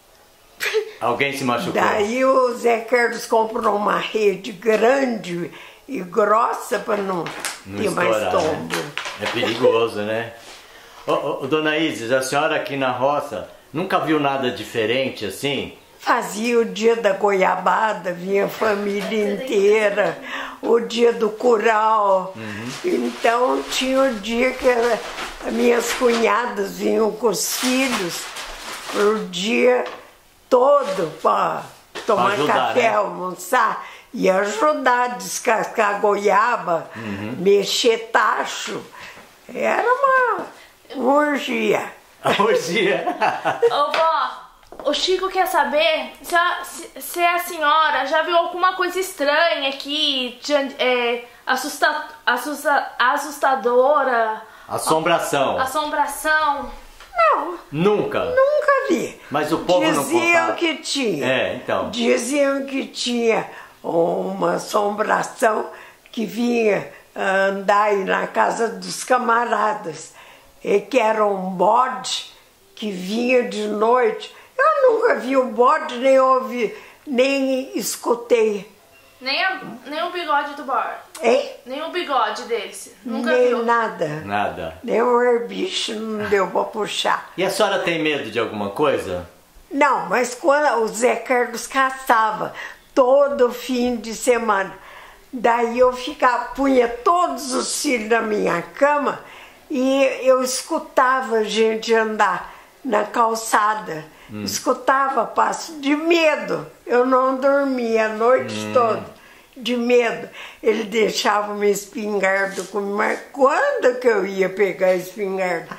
Alguém se machucou? Daí o Zé Carlos comprou uma rede grande e grossa para não, Não ter mais estourar, tombo. né? É perigoso, né? Ô, ô, dona Isis, a senhora aqui na roça nunca viu nada diferente assim? Fazia o dia da goiabada, vinha a família inteira, o dia do curau. Uhum. Então tinha o dia que era, as minhas cunhadas vinham com os filhos o dia todo para tomar ajudar, café, né? almoçar e ajudar a descascar goiaba, Uhum. mexer tacho. Era uma orgia. A orgia. Ô, vó, o Chico quer saber se a, se, se a senhora já viu alguma coisa estranha aqui, de, é, assusta, assusta, assustadora, Assombração. assombração. Não, Nunca. nunca vi. Mas o povo não Diziam contava. que tinha. É, então. Diziam que tinha uma assombração que vinha andar aí na casa dos camaradas. E que era um bode que vinha de noite. Eu nunca vi o bode, nem ouvi, nem escutei. Nem, a, nem o bigode do bar. Hein? Nem o bigode deles. Nunca nem viu. nada. Nada. Nem o herbicho não deu pra puxar. E a senhora tem medo de alguma coisa? Não, mas quando o Zé Carlos caçava todo fim de semana, daí eu ficava, punha todos os filhos na minha cama e eu escutava a gente andar na calçada. Hum. Escutava passo de medo. Eu não dormia a noite hum. toda, de medo. Ele deixava uma espingarda comigo, mas quando que eu ia pegar a espingarda?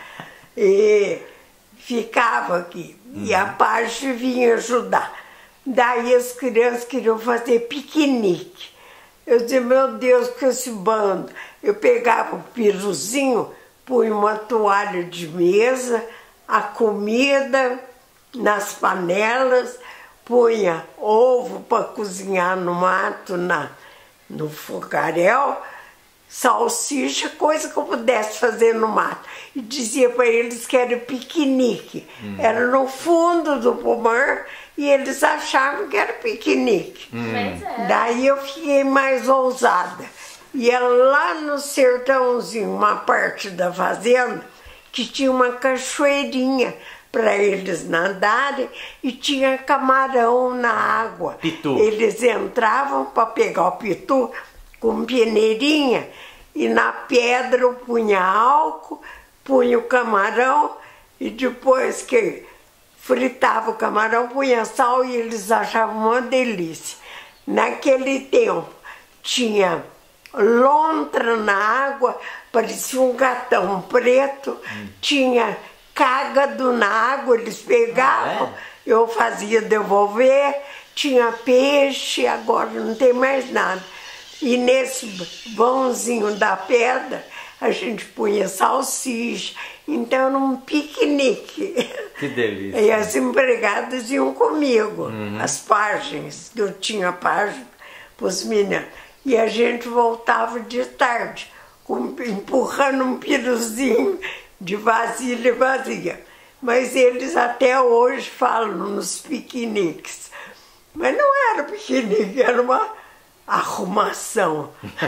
E ficava aqui. Hum. E a Paty vinha ajudar. Daí as crianças queriam fazer piquenique. Eu dizia, meu Deus, com esse bando. Eu pegava o piruzinho, punha uma toalha de mesa, a comida nas panelas, punha ovo para cozinhar no mato, na, no fogaréu, salsicha, coisa que eu pudesse fazer no mato. E dizia para eles que era piquenique. Hum. Era no fundo do pomar e eles achavam que era piquenique. Hum. É. Daí eu fiquei mais ousada. Ia lá no sertãozinho, uma parte da fazenda, que tinha uma cachoeirinha para eles nadarem e tinha camarão na água. Pitu. Eles entravam para pegar o pitu com peneirinha e na pedra eu punha álcool, punha o camarão e depois que fritava o camarão, punha sal e eles achavam uma delícia. Naquele tempo tinha lontra na água, parecia um gatão preto, hum. tinha cágado na água, eles pegavam, ah, é? Eu fazia devolver, tinha peixe, agora não tem mais nada. E nesse vãozinho da pedra, a gente punha salsicha, então era um piquenique. Que delícia. E as empregadas iam comigo, uhum. as páginas, eu tinha página para os meninos. E a gente voltava de tarde, com, empurrando um piruzinho de vasilha vazia. Mas eles até hoje falam nos piqueniques. Mas não era piquenique, era uma arrumação.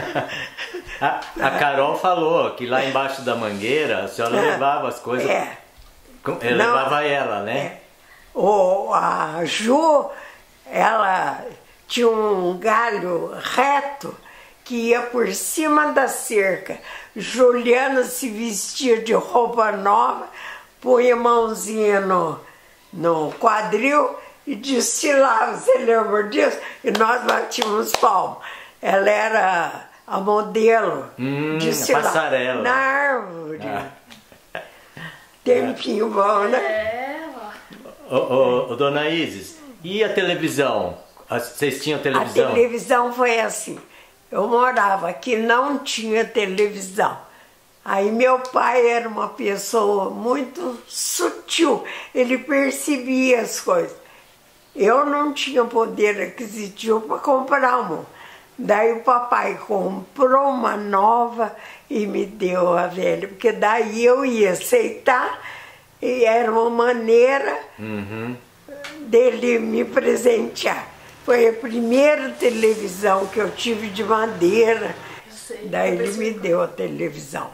a, a Carol falou que lá embaixo da mangueira a senhora é, levava as coisas. É. Ela não, levava ela, né? É. O, a Ju, ela tinha um galho reto que ia por cima da cerca. Juliana se vestia de roupa nova, punha a mãozinha no, no quadril e desfilava, você lembra disso? E nós batíamos palmas. Ela era a modelo, hum, desfilava passarela. Na árvore. Ah. Tempinho bom, né? É. Ô, ô, ô, dona Isis, e a televisão? Vocês tinham televisão? A televisão foi assim. Eu morava aqui, não tinha televisão. Aí meu pai era uma pessoa muito sutil, ele percebia as coisas. Eu não tinha poder aquisitivo para comprar uma. Daí o papai comprou uma nova e me deu a velha, porque daí eu ia aceitar e era uma maneira uhum. dele me presentear. Foi a primeira televisão que eu tive de madeira. Sei, daí ele me deu a televisão.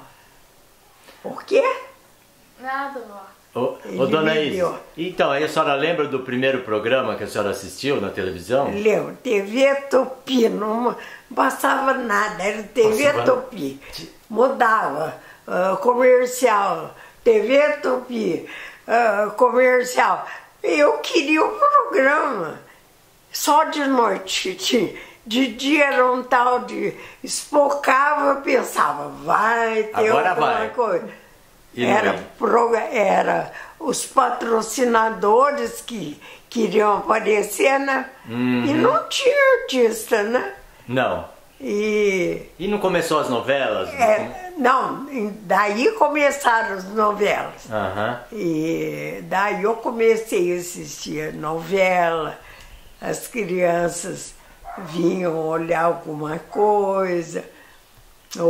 O quê? Nada, vó. Ô, ô dona Isis, então, aí a senhora lembra do primeiro programa que a senhora assistiu na televisão? Lembro, T V Tupi, não passava nada, era T V Passava... Tupi. Mudava, uh, comercial, T V Tupi, uh, comercial. Eu queria o programa. Só de noite tinha. De dia era um tal de espocava, pensava, vai ter Agora alguma vai. coisa. Era, pro, era os patrocinadores que queriam aparecer, né? Uhum. E não tinha artista, né? Não. E, e não começou as novelas? É, não, daí começaram as novelas. Uhum. E daí eu comecei a assistir novela. As crianças vinham olhar alguma coisa, o,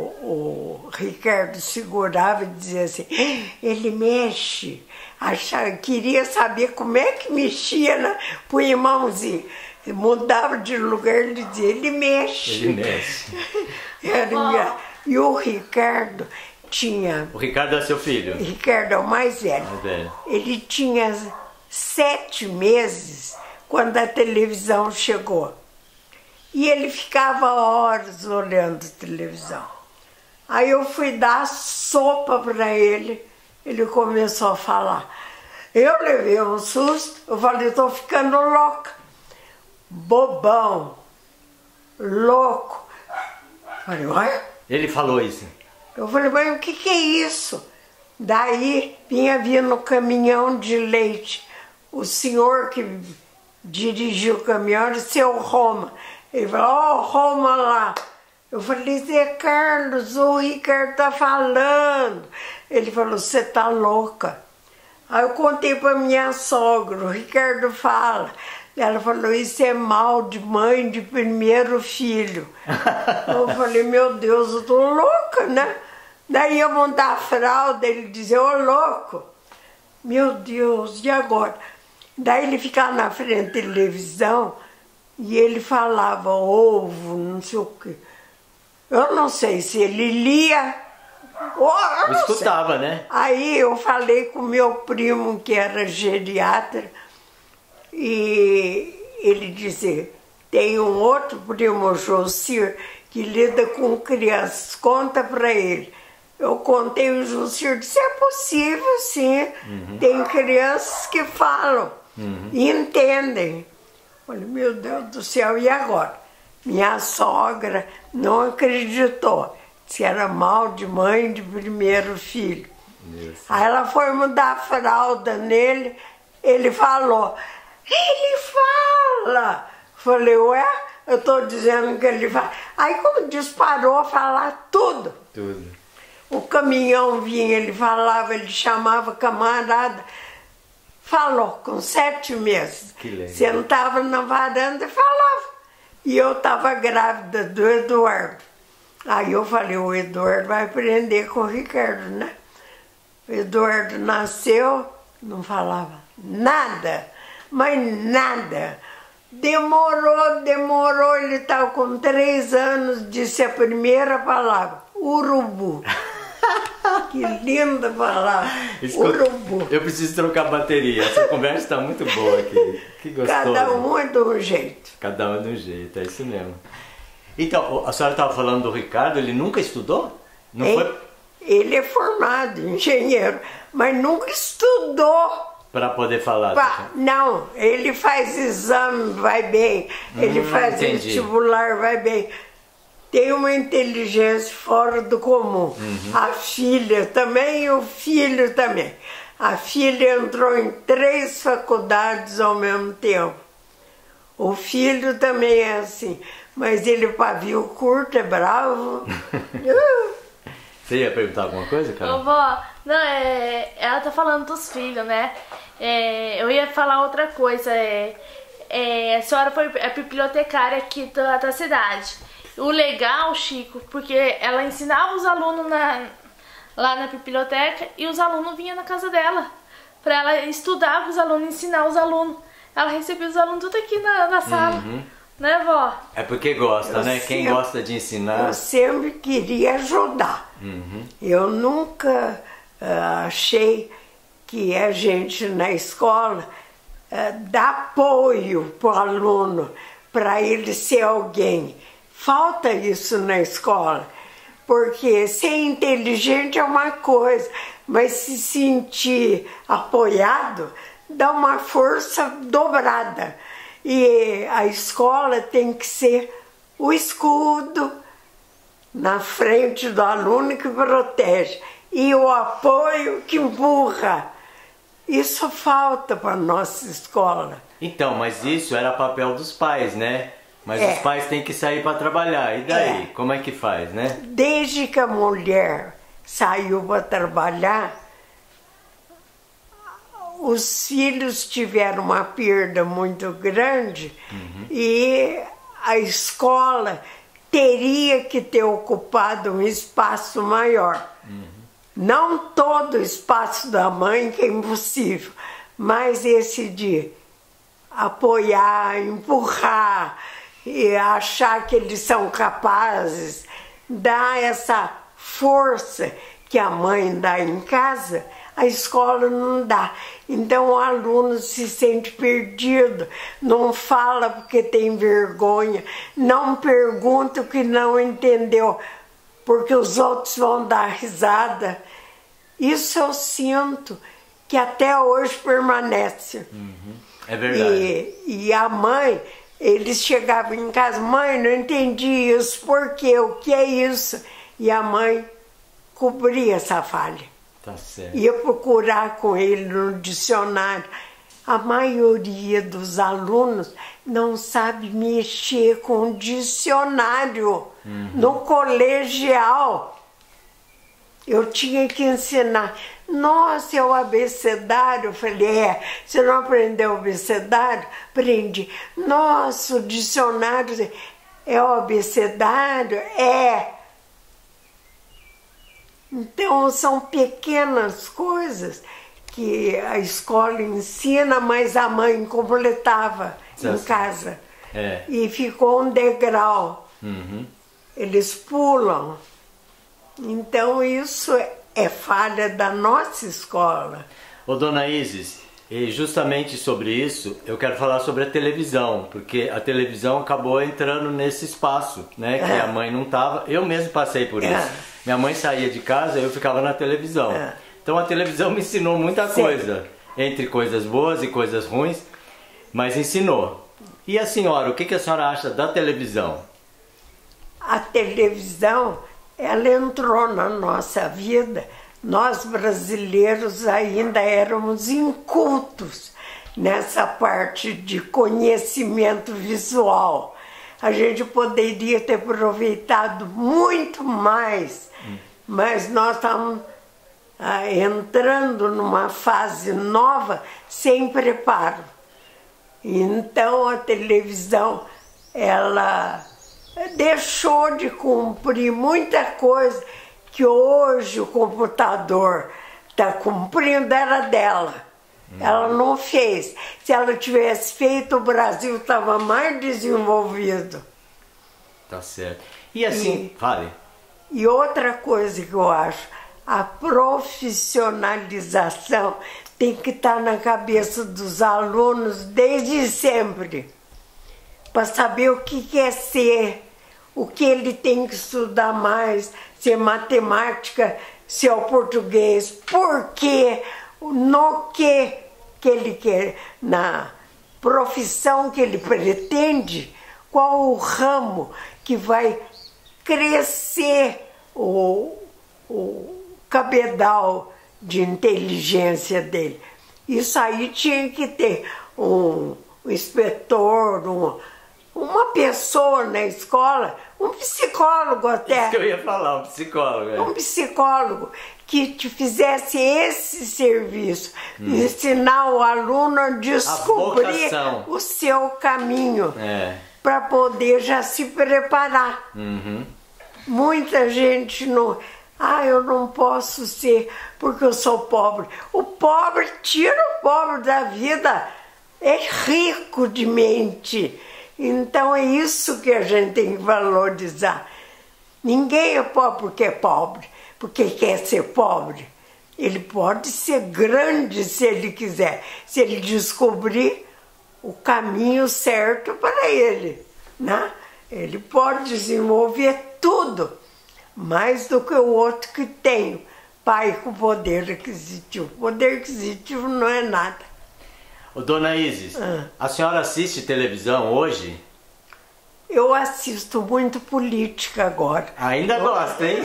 o Ricardo segurava e dizia assim, ele mexe, achava, queria saber como é que mexia, né? Punha mãozinha, mudava de lugar, ele dizia, ele mexe. Ele mexe. Era, e o Ricardo tinha... O Ricardo é seu filho? O Ricardo é o mais velho. Mais velho. Ele tinha sete meses quando a televisão chegou. E ele ficava horas olhando a televisão. Aí eu fui dar sopa para ele, ele começou a falar. Eu levei um susto, eu falei, eu tô ficando louca. Bobão, louco. Falei, olha. Ele falou isso? Eu falei, mas o que que é isso? Daí vinha vindo no caminhão de leite. O senhor que dirigiu o caminhão era o seu Roma. Ele falou, ó, oh, Roma lá. Eu falei, Zé Carlos, o Ricardo tá falando. Ele falou, você tá louca. Aí eu contei pra minha sogra, o Ricardo fala. Ela falou, isso é mal de mãe de primeiro filho. Eu falei, meu Deus, eu tô louca, né? Daí eu montar a fralda, ele dizia, ô louco, meu Deus, e agora? Daí ele ficava na frente da televisão e ele falava ovo, não sei o quê. Eu não sei se ele lia ou eu não escutava, sei. Né? Aí eu falei com meu primo que era geriatra e ele disse, tem um outro primo, Josir, que lida com crianças, conta pra ele. Eu contei, o Josir disse, é possível sim, uhum. Tem crianças que falam, uhum. E entendem. Falei, meu Deus do céu, e agora? Minha sogra não acreditou, se era mal de mãe de primeiro filho. Isso. Aí ela foi mudar a fralda nele, ele falou, ele fala! Falei, ué, eu tô dizendo que ele fala. Aí como disparou a falar tudo. Tudo. O caminhão vinha, ele falava, ele chamava camarada. Falou, com sete meses. Que legal. Sentava na varanda e falava. E eu estava grávida do Eduardo. Aí eu falei, o Eduardo vai aprender com o Ricardo, né? O Eduardo nasceu, não falava nada, mas nada. Demorou, demorou, ele estava com três anos, disse a primeira palavra, urubu. Que linda palavra, Escuta, urubu. Eu preciso trocar a bateria, essa conversa está muito boa aqui. Que gostoso. Cada um é de um jeito. Cada um é de um jeito, é isso mesmo. Então, a senhora estava falando do Ricardo, ele nunca estudou? Não ele, foi? Ele é formado, engenheiro, mas nunca estudou. Para poder falar? Pa, não, ele faz exame, vai bem. Ele hum, faz entendi. Vestibular, vai bem. Tem uma inteligência fora do comum. Uhum. A filha também e o filho também. A filha entrou em três faculdades ao mesmo tempo. O filho também é assim. Mas ele, pavio curto, é bravo. Você ia perguntar alguma coisa, cara? Ô, vó, não, é, ela tá falando dos filhos, né? É, eu ia falar outra coisa. É, é, a senhora foi a bibliotecária aqui da, da cidade. O legal, Chico, porque ela ensinava os alunos na, lá na biblioteca e os alunos vinham na casa dela. Pra ela estudar com os alunos, ensinar os alunos. Ela recebia os alunos tudo aqui na, na sala. Uhum. Né, vó? É porque gosta, eu né? Sempre, Quem gosta de ensinar... Eu sempre queria ajudar. Uhum. Eu nunca uh, achei que a gente na escola uh, dá apoio para o aluno, para ele ser alguém. Falta isso na escola, porque ser inteligente é uma coisa, mas se sentir apoiado dá uma força dobrada. E a escola tem que ser o escudo na frente do aluno que protege e o apoio que empurra. Isso falta para a nossa escola. Então, mas isso era papel dos pais, né? Mas é. Os pais têm que sair para trabalhar. E daí? É. Como é que faz, né? Desde que a mulher saiu para trabalhar, os filhos tiveram uma perda muito grande, uhum. E a escola teria que ter ocupado um espaço maior. Uhum. Não todo o espaço da mãe, que é impossível, mas esse de apoiar, empurrar e achar que eles são capazes, dar essa força que a mãe dá em casa, a escola não dá. Então o aluno se sente perdido, não fala porque tem vergonha, não pergunta o que não entendeu, porque os outros vão dar risada. Isso eu sinto que até hoje permanece. Uhum. É verdade. E, e a mãe, eles chegavam em casa, mãe, não entendi isso, por quê? O que é isso? E a mãe cobria essa falha. Tá certo. Ia procurar com ele no dicionário. A maioria dos alunos não sabe mexer com dicionário. Uhum. No colegial, eu tinha que ensinar. Nossa, é o abecedário. Eu falei, é, você não aprendeu o abecedário? Aprendi. Nossa, o dicionário é o abecedário? É. Então, são pequenas coisas que a escola ensina, mas a mãe completava em casa. É. E ficou um degrau. Uhum. Eles pulam. Então, isso é falha da nossa escola. Ô, dona Isis, e justamente sobre isso, eu quero falar sobre a televisão, porque a televisão acabou entrando nesse espaço, né? Que é. a mãe não estava. Eu mesmo passei por isso. É. Minha mãe saía de casa e eu ficava na televisão. É. Então a televisão me ensinou muita Sim. coisa, entre coisas boas e coisas ruins, mas ensinou. E a senhora, o que a senhora acha da televisão? A televisão, ela entrou na nossa vida. Nós brasileiros ainda éramos incultos nessa parte de conhecimento visual. A gente poderia ter aproveitado muito mais, hum. mas nós estamos ah, entrando numa fase nova sem preparo. Então a televisão, ela deixou de cumprir muita coisa que hoje o computador está cumprindo, era dela. Hum. Ela não fez. Se ela tivesse feito, o Brasil estava mais desenvolvido. Tá certo. E assim, e, fale. E outra coisa que eu acho, a profissionalização tem que estar na cabeça dos alunos desde sempre, para saber o que quer ser, o que ele tem que estudar mais, se é matemática, se é o português, por quê, no que que ele quer, na profissão que ele pretende, qual o ramo que vai crescer o, o cabedal de inteligência dele. Isso aí tinha que ter um, um inspetor, um, uma pessoa na escola, um psicólogo até. Isso que eu ia falar, um psicólogo. É. Um psicólogo que te fizesse esse serviço, hum. ensinar o aluno a descobrir a o seu caminho, é. para poder já se preparar. Uhum. Muita gente não... Ah, eu não posso ser porque eu sou pobre. O pobre, tira o pobre da vida, é rico de mente. Então é isso que a gente tem que valorizar. Ninguém é pobre porque é pobre, porque quer ser pobre. Ele pode ser grande se ele quiser, se ele descobrir o caminho certo para ele, né? Ele pode desenvolver tudo, mais do que o outro que tem pai com poder aquisitivo. Poder aquisitivo não é nada. Ô, dona Isis, ah. a senhora assiste televisão hoje? Eu assisto muito política agora. Ainda eu... gosta, hein?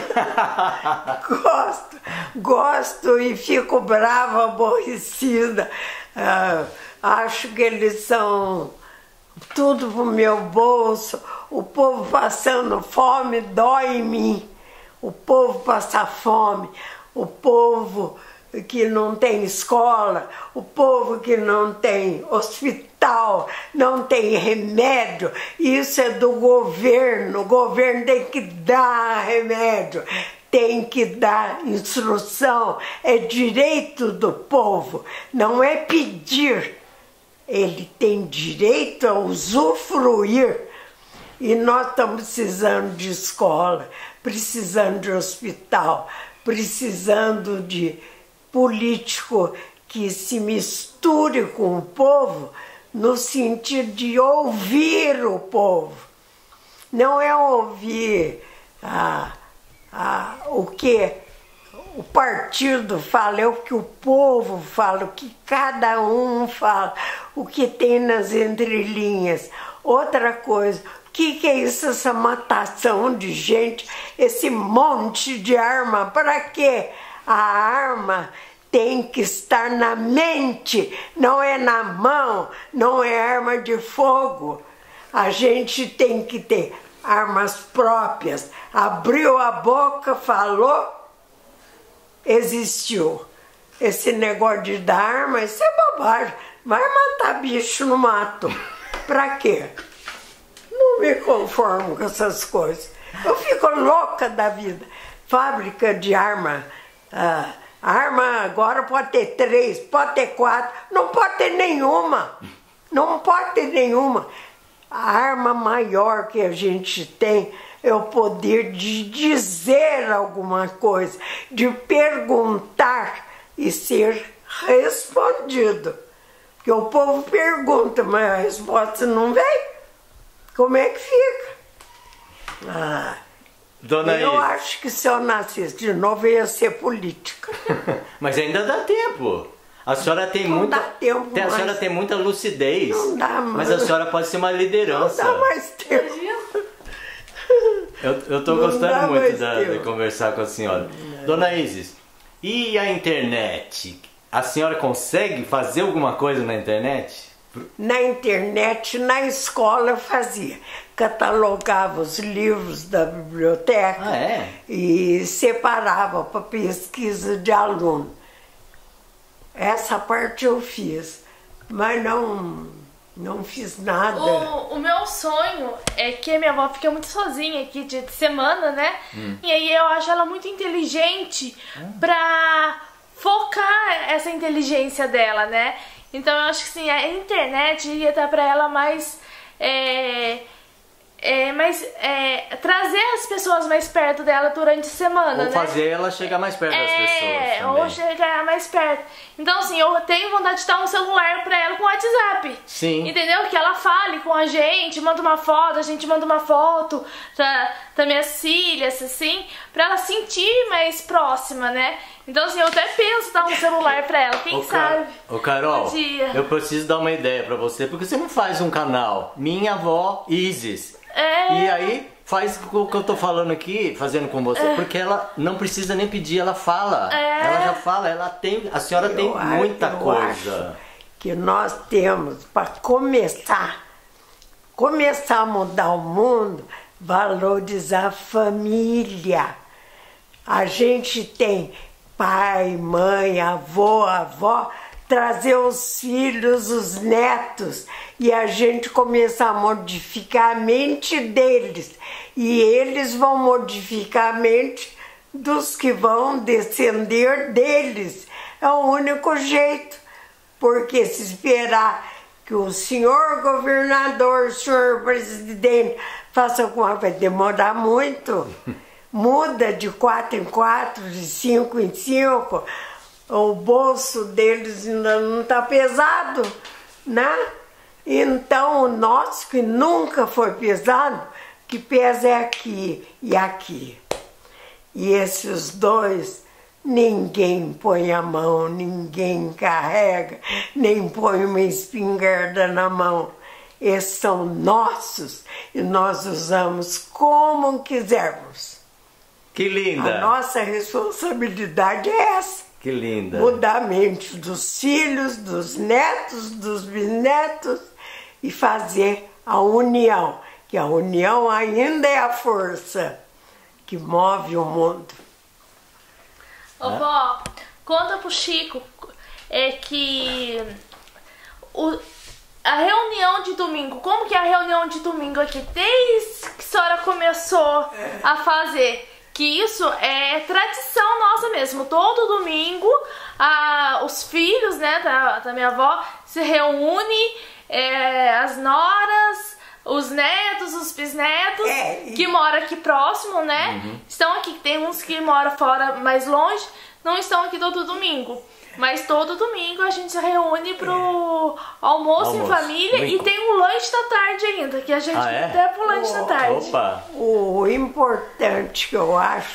Gosto, gosto e fico brava, aborrecida. Ah, acho que eles são tudo pro meu bolso. O povo passando fome dói em mim. O povo passa fome. O povo que não tem escola, o povo que não tem hospital, não tem remédio, isso é do governo. O governo tem que dar remédio, tem que dar instrução, é direito do povo, não é pedir. Ele tem direito a usufruir. E nós estamos precisando de escola, precisando de hospital, precisando de político que se misture com o povo no sentido de ouvir o povo. Não é ouvir ah, ah, o que o partido fala, é o que o povo fala, o que cada um fala, o que tem nas entrelinhas. Outra coisa, o que, que é isso, essa matação de gente, esse monte de arma? Para quê? A arma tem que estar na mente, não é na mão, não é arma de fogo. A gente tem que ter armas próprias. Abriu a boca, falou, existiu. Esse negócio de dar arma, isso é bobagem. Vai matar bicho no mato. Pra quê? Não me conformo com essas coisas. Eu fico louca da vida. Fábrica de arma. Ah, arma agora pode ter três, pode ter quatro. Não pode ter nenhuma. Não pode ter nenhuma. A arma maior que a gente tem é o poder de dizer alguma coisa, de perguntar e ser respondido. Porque o povo pergunta, mas a resposta não vem. Como é que fica? Ah, Dona eu Isis. acho que se eu nascesse de novo, eu ia ser política. Mas ainda dá tempo. A senhora tem Não muita. dá tempo tem, a mais. senhora tem muita lucidez. Não dá mais. Mas a senhora pode ser uma liderança. Não dá mais tempo. Eu, eu tô Não gostando dá muito mais da- tempo. de conversar com a senhora. Dona Isis, e a internet? A senhora consegue fazer alguma coisa na internet? Na internet, na escola eu fazia. Catalogava os livros da biblioteca Ah, é? e separava para pesquisa de aluno. Essa parte eu fiz, mas não, não fiz nada. O, o meu sonho é que a minha avó fica muito sozinha aqui de semana, né? Hum. E aí eu acho ela muito inteligente pra focar essa inteligência dela, né? Então eu acho que sim, a internet ia dar pra ela mais... É, é, mais é, trazer as pessoas mais perto dela durante a semana, Ou né? fazer ela chegar mais perto das pessoas É, também. ou chegar mais perto. Então, assim, eu tenho vontade de dar um celular pra ela com WhatsApp. Sim. Entendeu? Que ela fale com a gente, manda uma foto, a gente manda uma foto da, das minhas filhas, assim, pra ela sentir mais próxima, né? Então, assim, eu até penso em dar um celular pra ela, quem Ô, Ca- sabe? Ô Carol, Um dia. eu preciso dar uma ideia pra você, porque você não faz um canal Minha Avó Isis. É. E aí faz o que eu tô falando aqui, fazendo com você, porque ela não precisa nem pedir, ela fala. É. Ela já fala, ela tem, a senhora tem Eu a- muita eu coisa. acho que nós temos, para começar, começar a mudar o mundo, valorizar a família. A gente tem pai, mãe, avô, avó, trazer os filhos, os netos, e a gente começar a modificar a mente deles. E eles vão modificar a mente dos que vão descender deles. É o único jeito. Porque se esperar que o senhor governador, o senhor presidente faça alguma coisa, vai demorar muito. Muda de quatro em quatro, de cinco em cinco. O bolso deles ainda não está pesado, né? Então o nosso, que nunca foi pesado, que pesa é aqui e aqui. E esses dois, ninguém põe a mão, ninguém carrega, nem põe uma espingarda na mão. Esses são nossos e nós usamos como quisermos. Que linda! A nossa responsabilidade é essa. Que linda! Mudar a mente dos filhos, dos netos, dos bisnetos e fazer a união, que a união ainda é a força que move o mundo. Ô, vó, conta pro Chico é que o, a reunião de domingo, como que é a reunião de domingo aqui, desde que a senhora começou a fazer? Que isso é tradição nossa mesmo. Todo domingo, a, os filhos, né, da, da minha avó se reúnem, é, as noras, os netos, os bisnetos, É, e- que moram aqui próximo, né? Uhum. Estão aqui, tem uns que moram fora mais longe, não estão aqui todo domingo. Mas todo domingo a gente se reúne pro almoço, Almoço. em família No e enco- tem um lanche da tarde ainda, que a gente Ah, é? vai até pro lanche da tarde. Opa! O importante que eu acho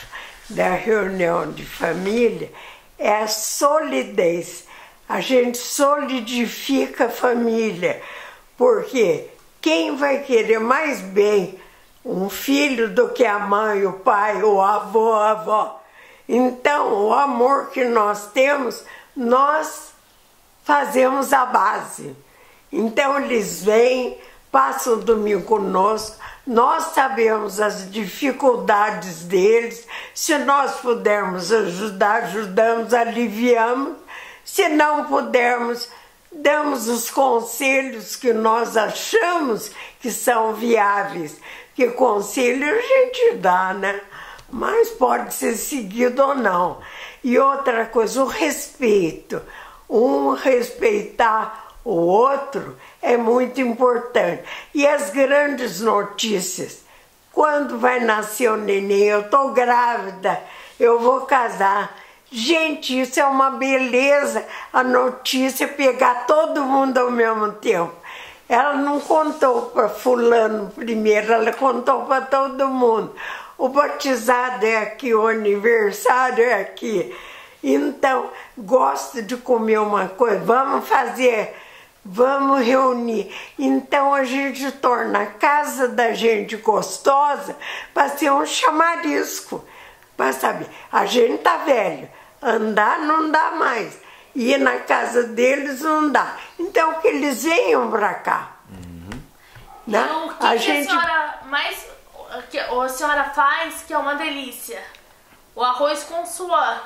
da reunião de família é a solidez. A gente solidifica a família, porque quem vai querer mais bem um filho do que a mãe, o pai, o avô, a avó? Então, o amor que nós temos, nós fazemos a base. Então, eles vêm, passam o domingo conosco, nós sabemos as dificuldades deles, se nós pudermos ajudar, ajudamos, aliviamos, se não pudermos, damos os conselhos que nós achamos que são viáveis, que conselho a gente dá, né? Mas pode ser seguido ou não. E outra coisa, o respeito, um respeitar o outro é muito importante. E as grandes notícias, quando vai nascer o neném, eu estou grávida, eu vou casar. Gente, isso é uma beleza, a notícia pegar todo mundo ao mesmo tempo. Ela não contou para fulano primeiro, ela contou para todo mundo. O batizado é aqui, o aniversário é aqui. Então, gosto de comer uma coisa, vamos fazer, vamos reunir. Então a gente torna a casa da gente gostosa para ser um chamarisco. Para saber, a gente tá velho, andar não dá mais, ir na casa deles não dá. Então que eles venham para cá. Uhum. Né? Então, o que, a, que gente... a senhora mais que a senhora faz que é uma delícia? O arroz com suã.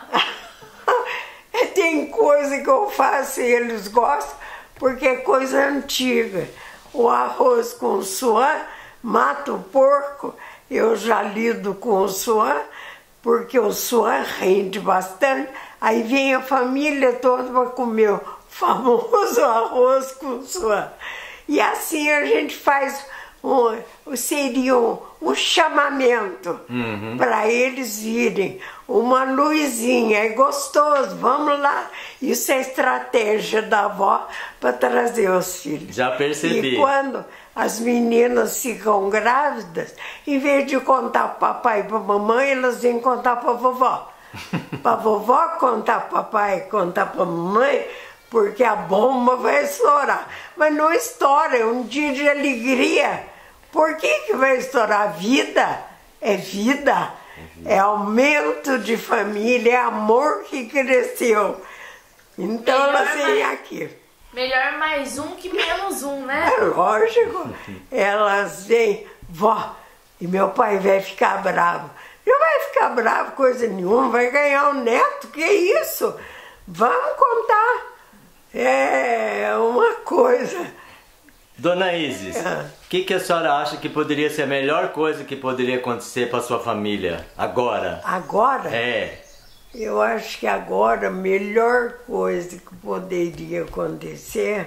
Tem coisa que eu faço e eles gostam, porque é coisa antiga. O arroz com suã, mata o porco, eu já lido com o suã, porque o suã rende bastante. Aí vem a família toda para comer o famoso arroz com suã. E assim a gente faz, um, seria um, um chamamento uhum. para eles virem. Uma luzinha, é gostoso, vamos lá. Isso é estratégia da avó para trazer os filhos. Já percebi. E quando as meninas ficam grávidas, em vez de contar para papai e para mamãe, elas vêm contar para a vovó. Para a vovó contar para papai e contar para a mamãe, porque a bomba vai estourar. Mas não estoura, é um dia de alegria. Por que que vai estourar? Vida é vida. É aumento de família, é amor que cresceu. Então melhor elas vêm mais, aqui. Melhor mais um que menos um, né? É lógico. Elas vêm, vó, e meu pai vai ficar bravo. Não vai ficar bravo coisa nenhuma, vai ganhar um neto, que isso? Vamos contar. É uma coisa. Dona Isis, o é. que, que a senhora acha que poderia ser a melhor coisa que poderia acontecer para sua família agora? Agora? É. Eu acho que agora a melhor coisa que poderia acontecer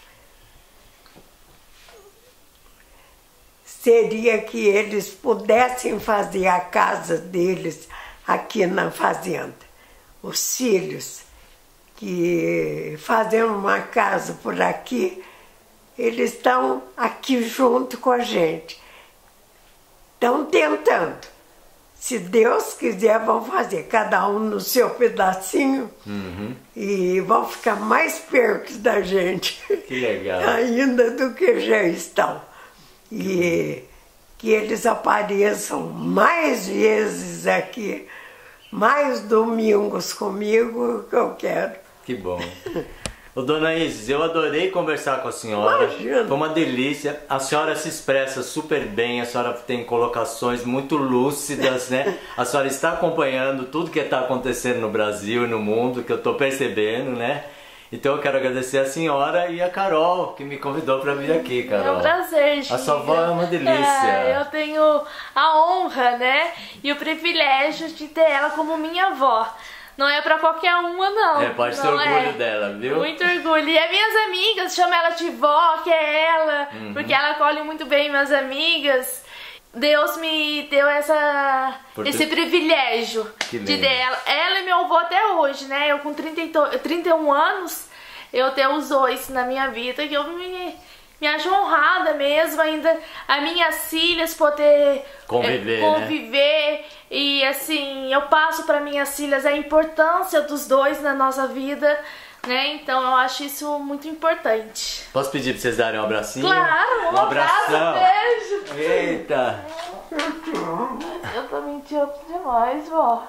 seria que eles pudessem fazer a casa deles aqui na fazenda. Os filhos que fazem uma casa por aqui, eles estão aqui junto com a gente. Estão tentando. Se Deus quiser, vão fazer cada um no seu pedacinho uhum. e vão ficar mais perto da gente. Que legal. Ainda do que já estão. E que eles apareçam mais vezes aqui, mais domingos comigo, que eu quero. Que bom. Ô, Dona Isis, eu adorei conversar com a senhora. Imagina. Foi uma delícia. A senhora se expressa super bem, a senhora tem colocações muito lúcidas, né? A senhora está acompanhando tudo que está acontecendo no Brasil e no mundo, que eu estou percebendo, né? Então eu quero agradecer a senhora e a Carol, que me convidou para vir aqui, Carol. É um prazer, Giga. A sua avó é uma delícia. É, eu tenho a honra, né? E o privilégio de ter ela como minha avó. Não é pra qualquer uma, não. É, pode ter orgulho é. dela, viu? Muito orgulho. E as minhas amigas chamam ela de vó, que é ela, uhum. porque ela acolhe muito bem minhas amigas. Deus me deu essa, Por esse ter... privilégio de ter ela. Ela é meu avô até hoje, né? Eu com trinta e um anos, eu tenho usou isso na minha vida, que eu me, me acho honrada mesmo, ainda as minhas filhas poder conviver, é, conviver né? E assim, eu passo para minhas filhas a importância dos dois na nossa vida, né? Então eu acho isso muito importante. Posso pedir para vocês darem um abracinho? Claro, um, um abração. abraço, beijo. Eita! Eu também te amo demais, vó.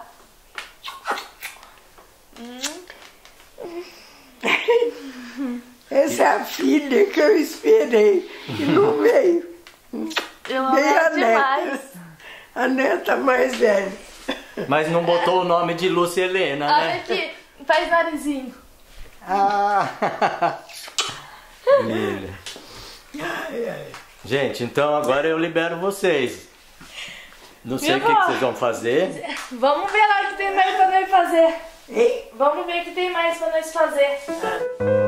Hum. Essa é a filha que eu esperei e não veio. Eu veio amo a demais. neta, a neta mais velha. Mas não botou o nome de Lúcia Helena, Olha né? aqui, faz narizinho. Ah! Linda. Gente, então agora eu libero vocês. Não sei o que, que vocês vão fazer. Vamos ver lá o que tem mais pra nós fazer. Hein? Vamos ver o que tem mais pra nós fazer.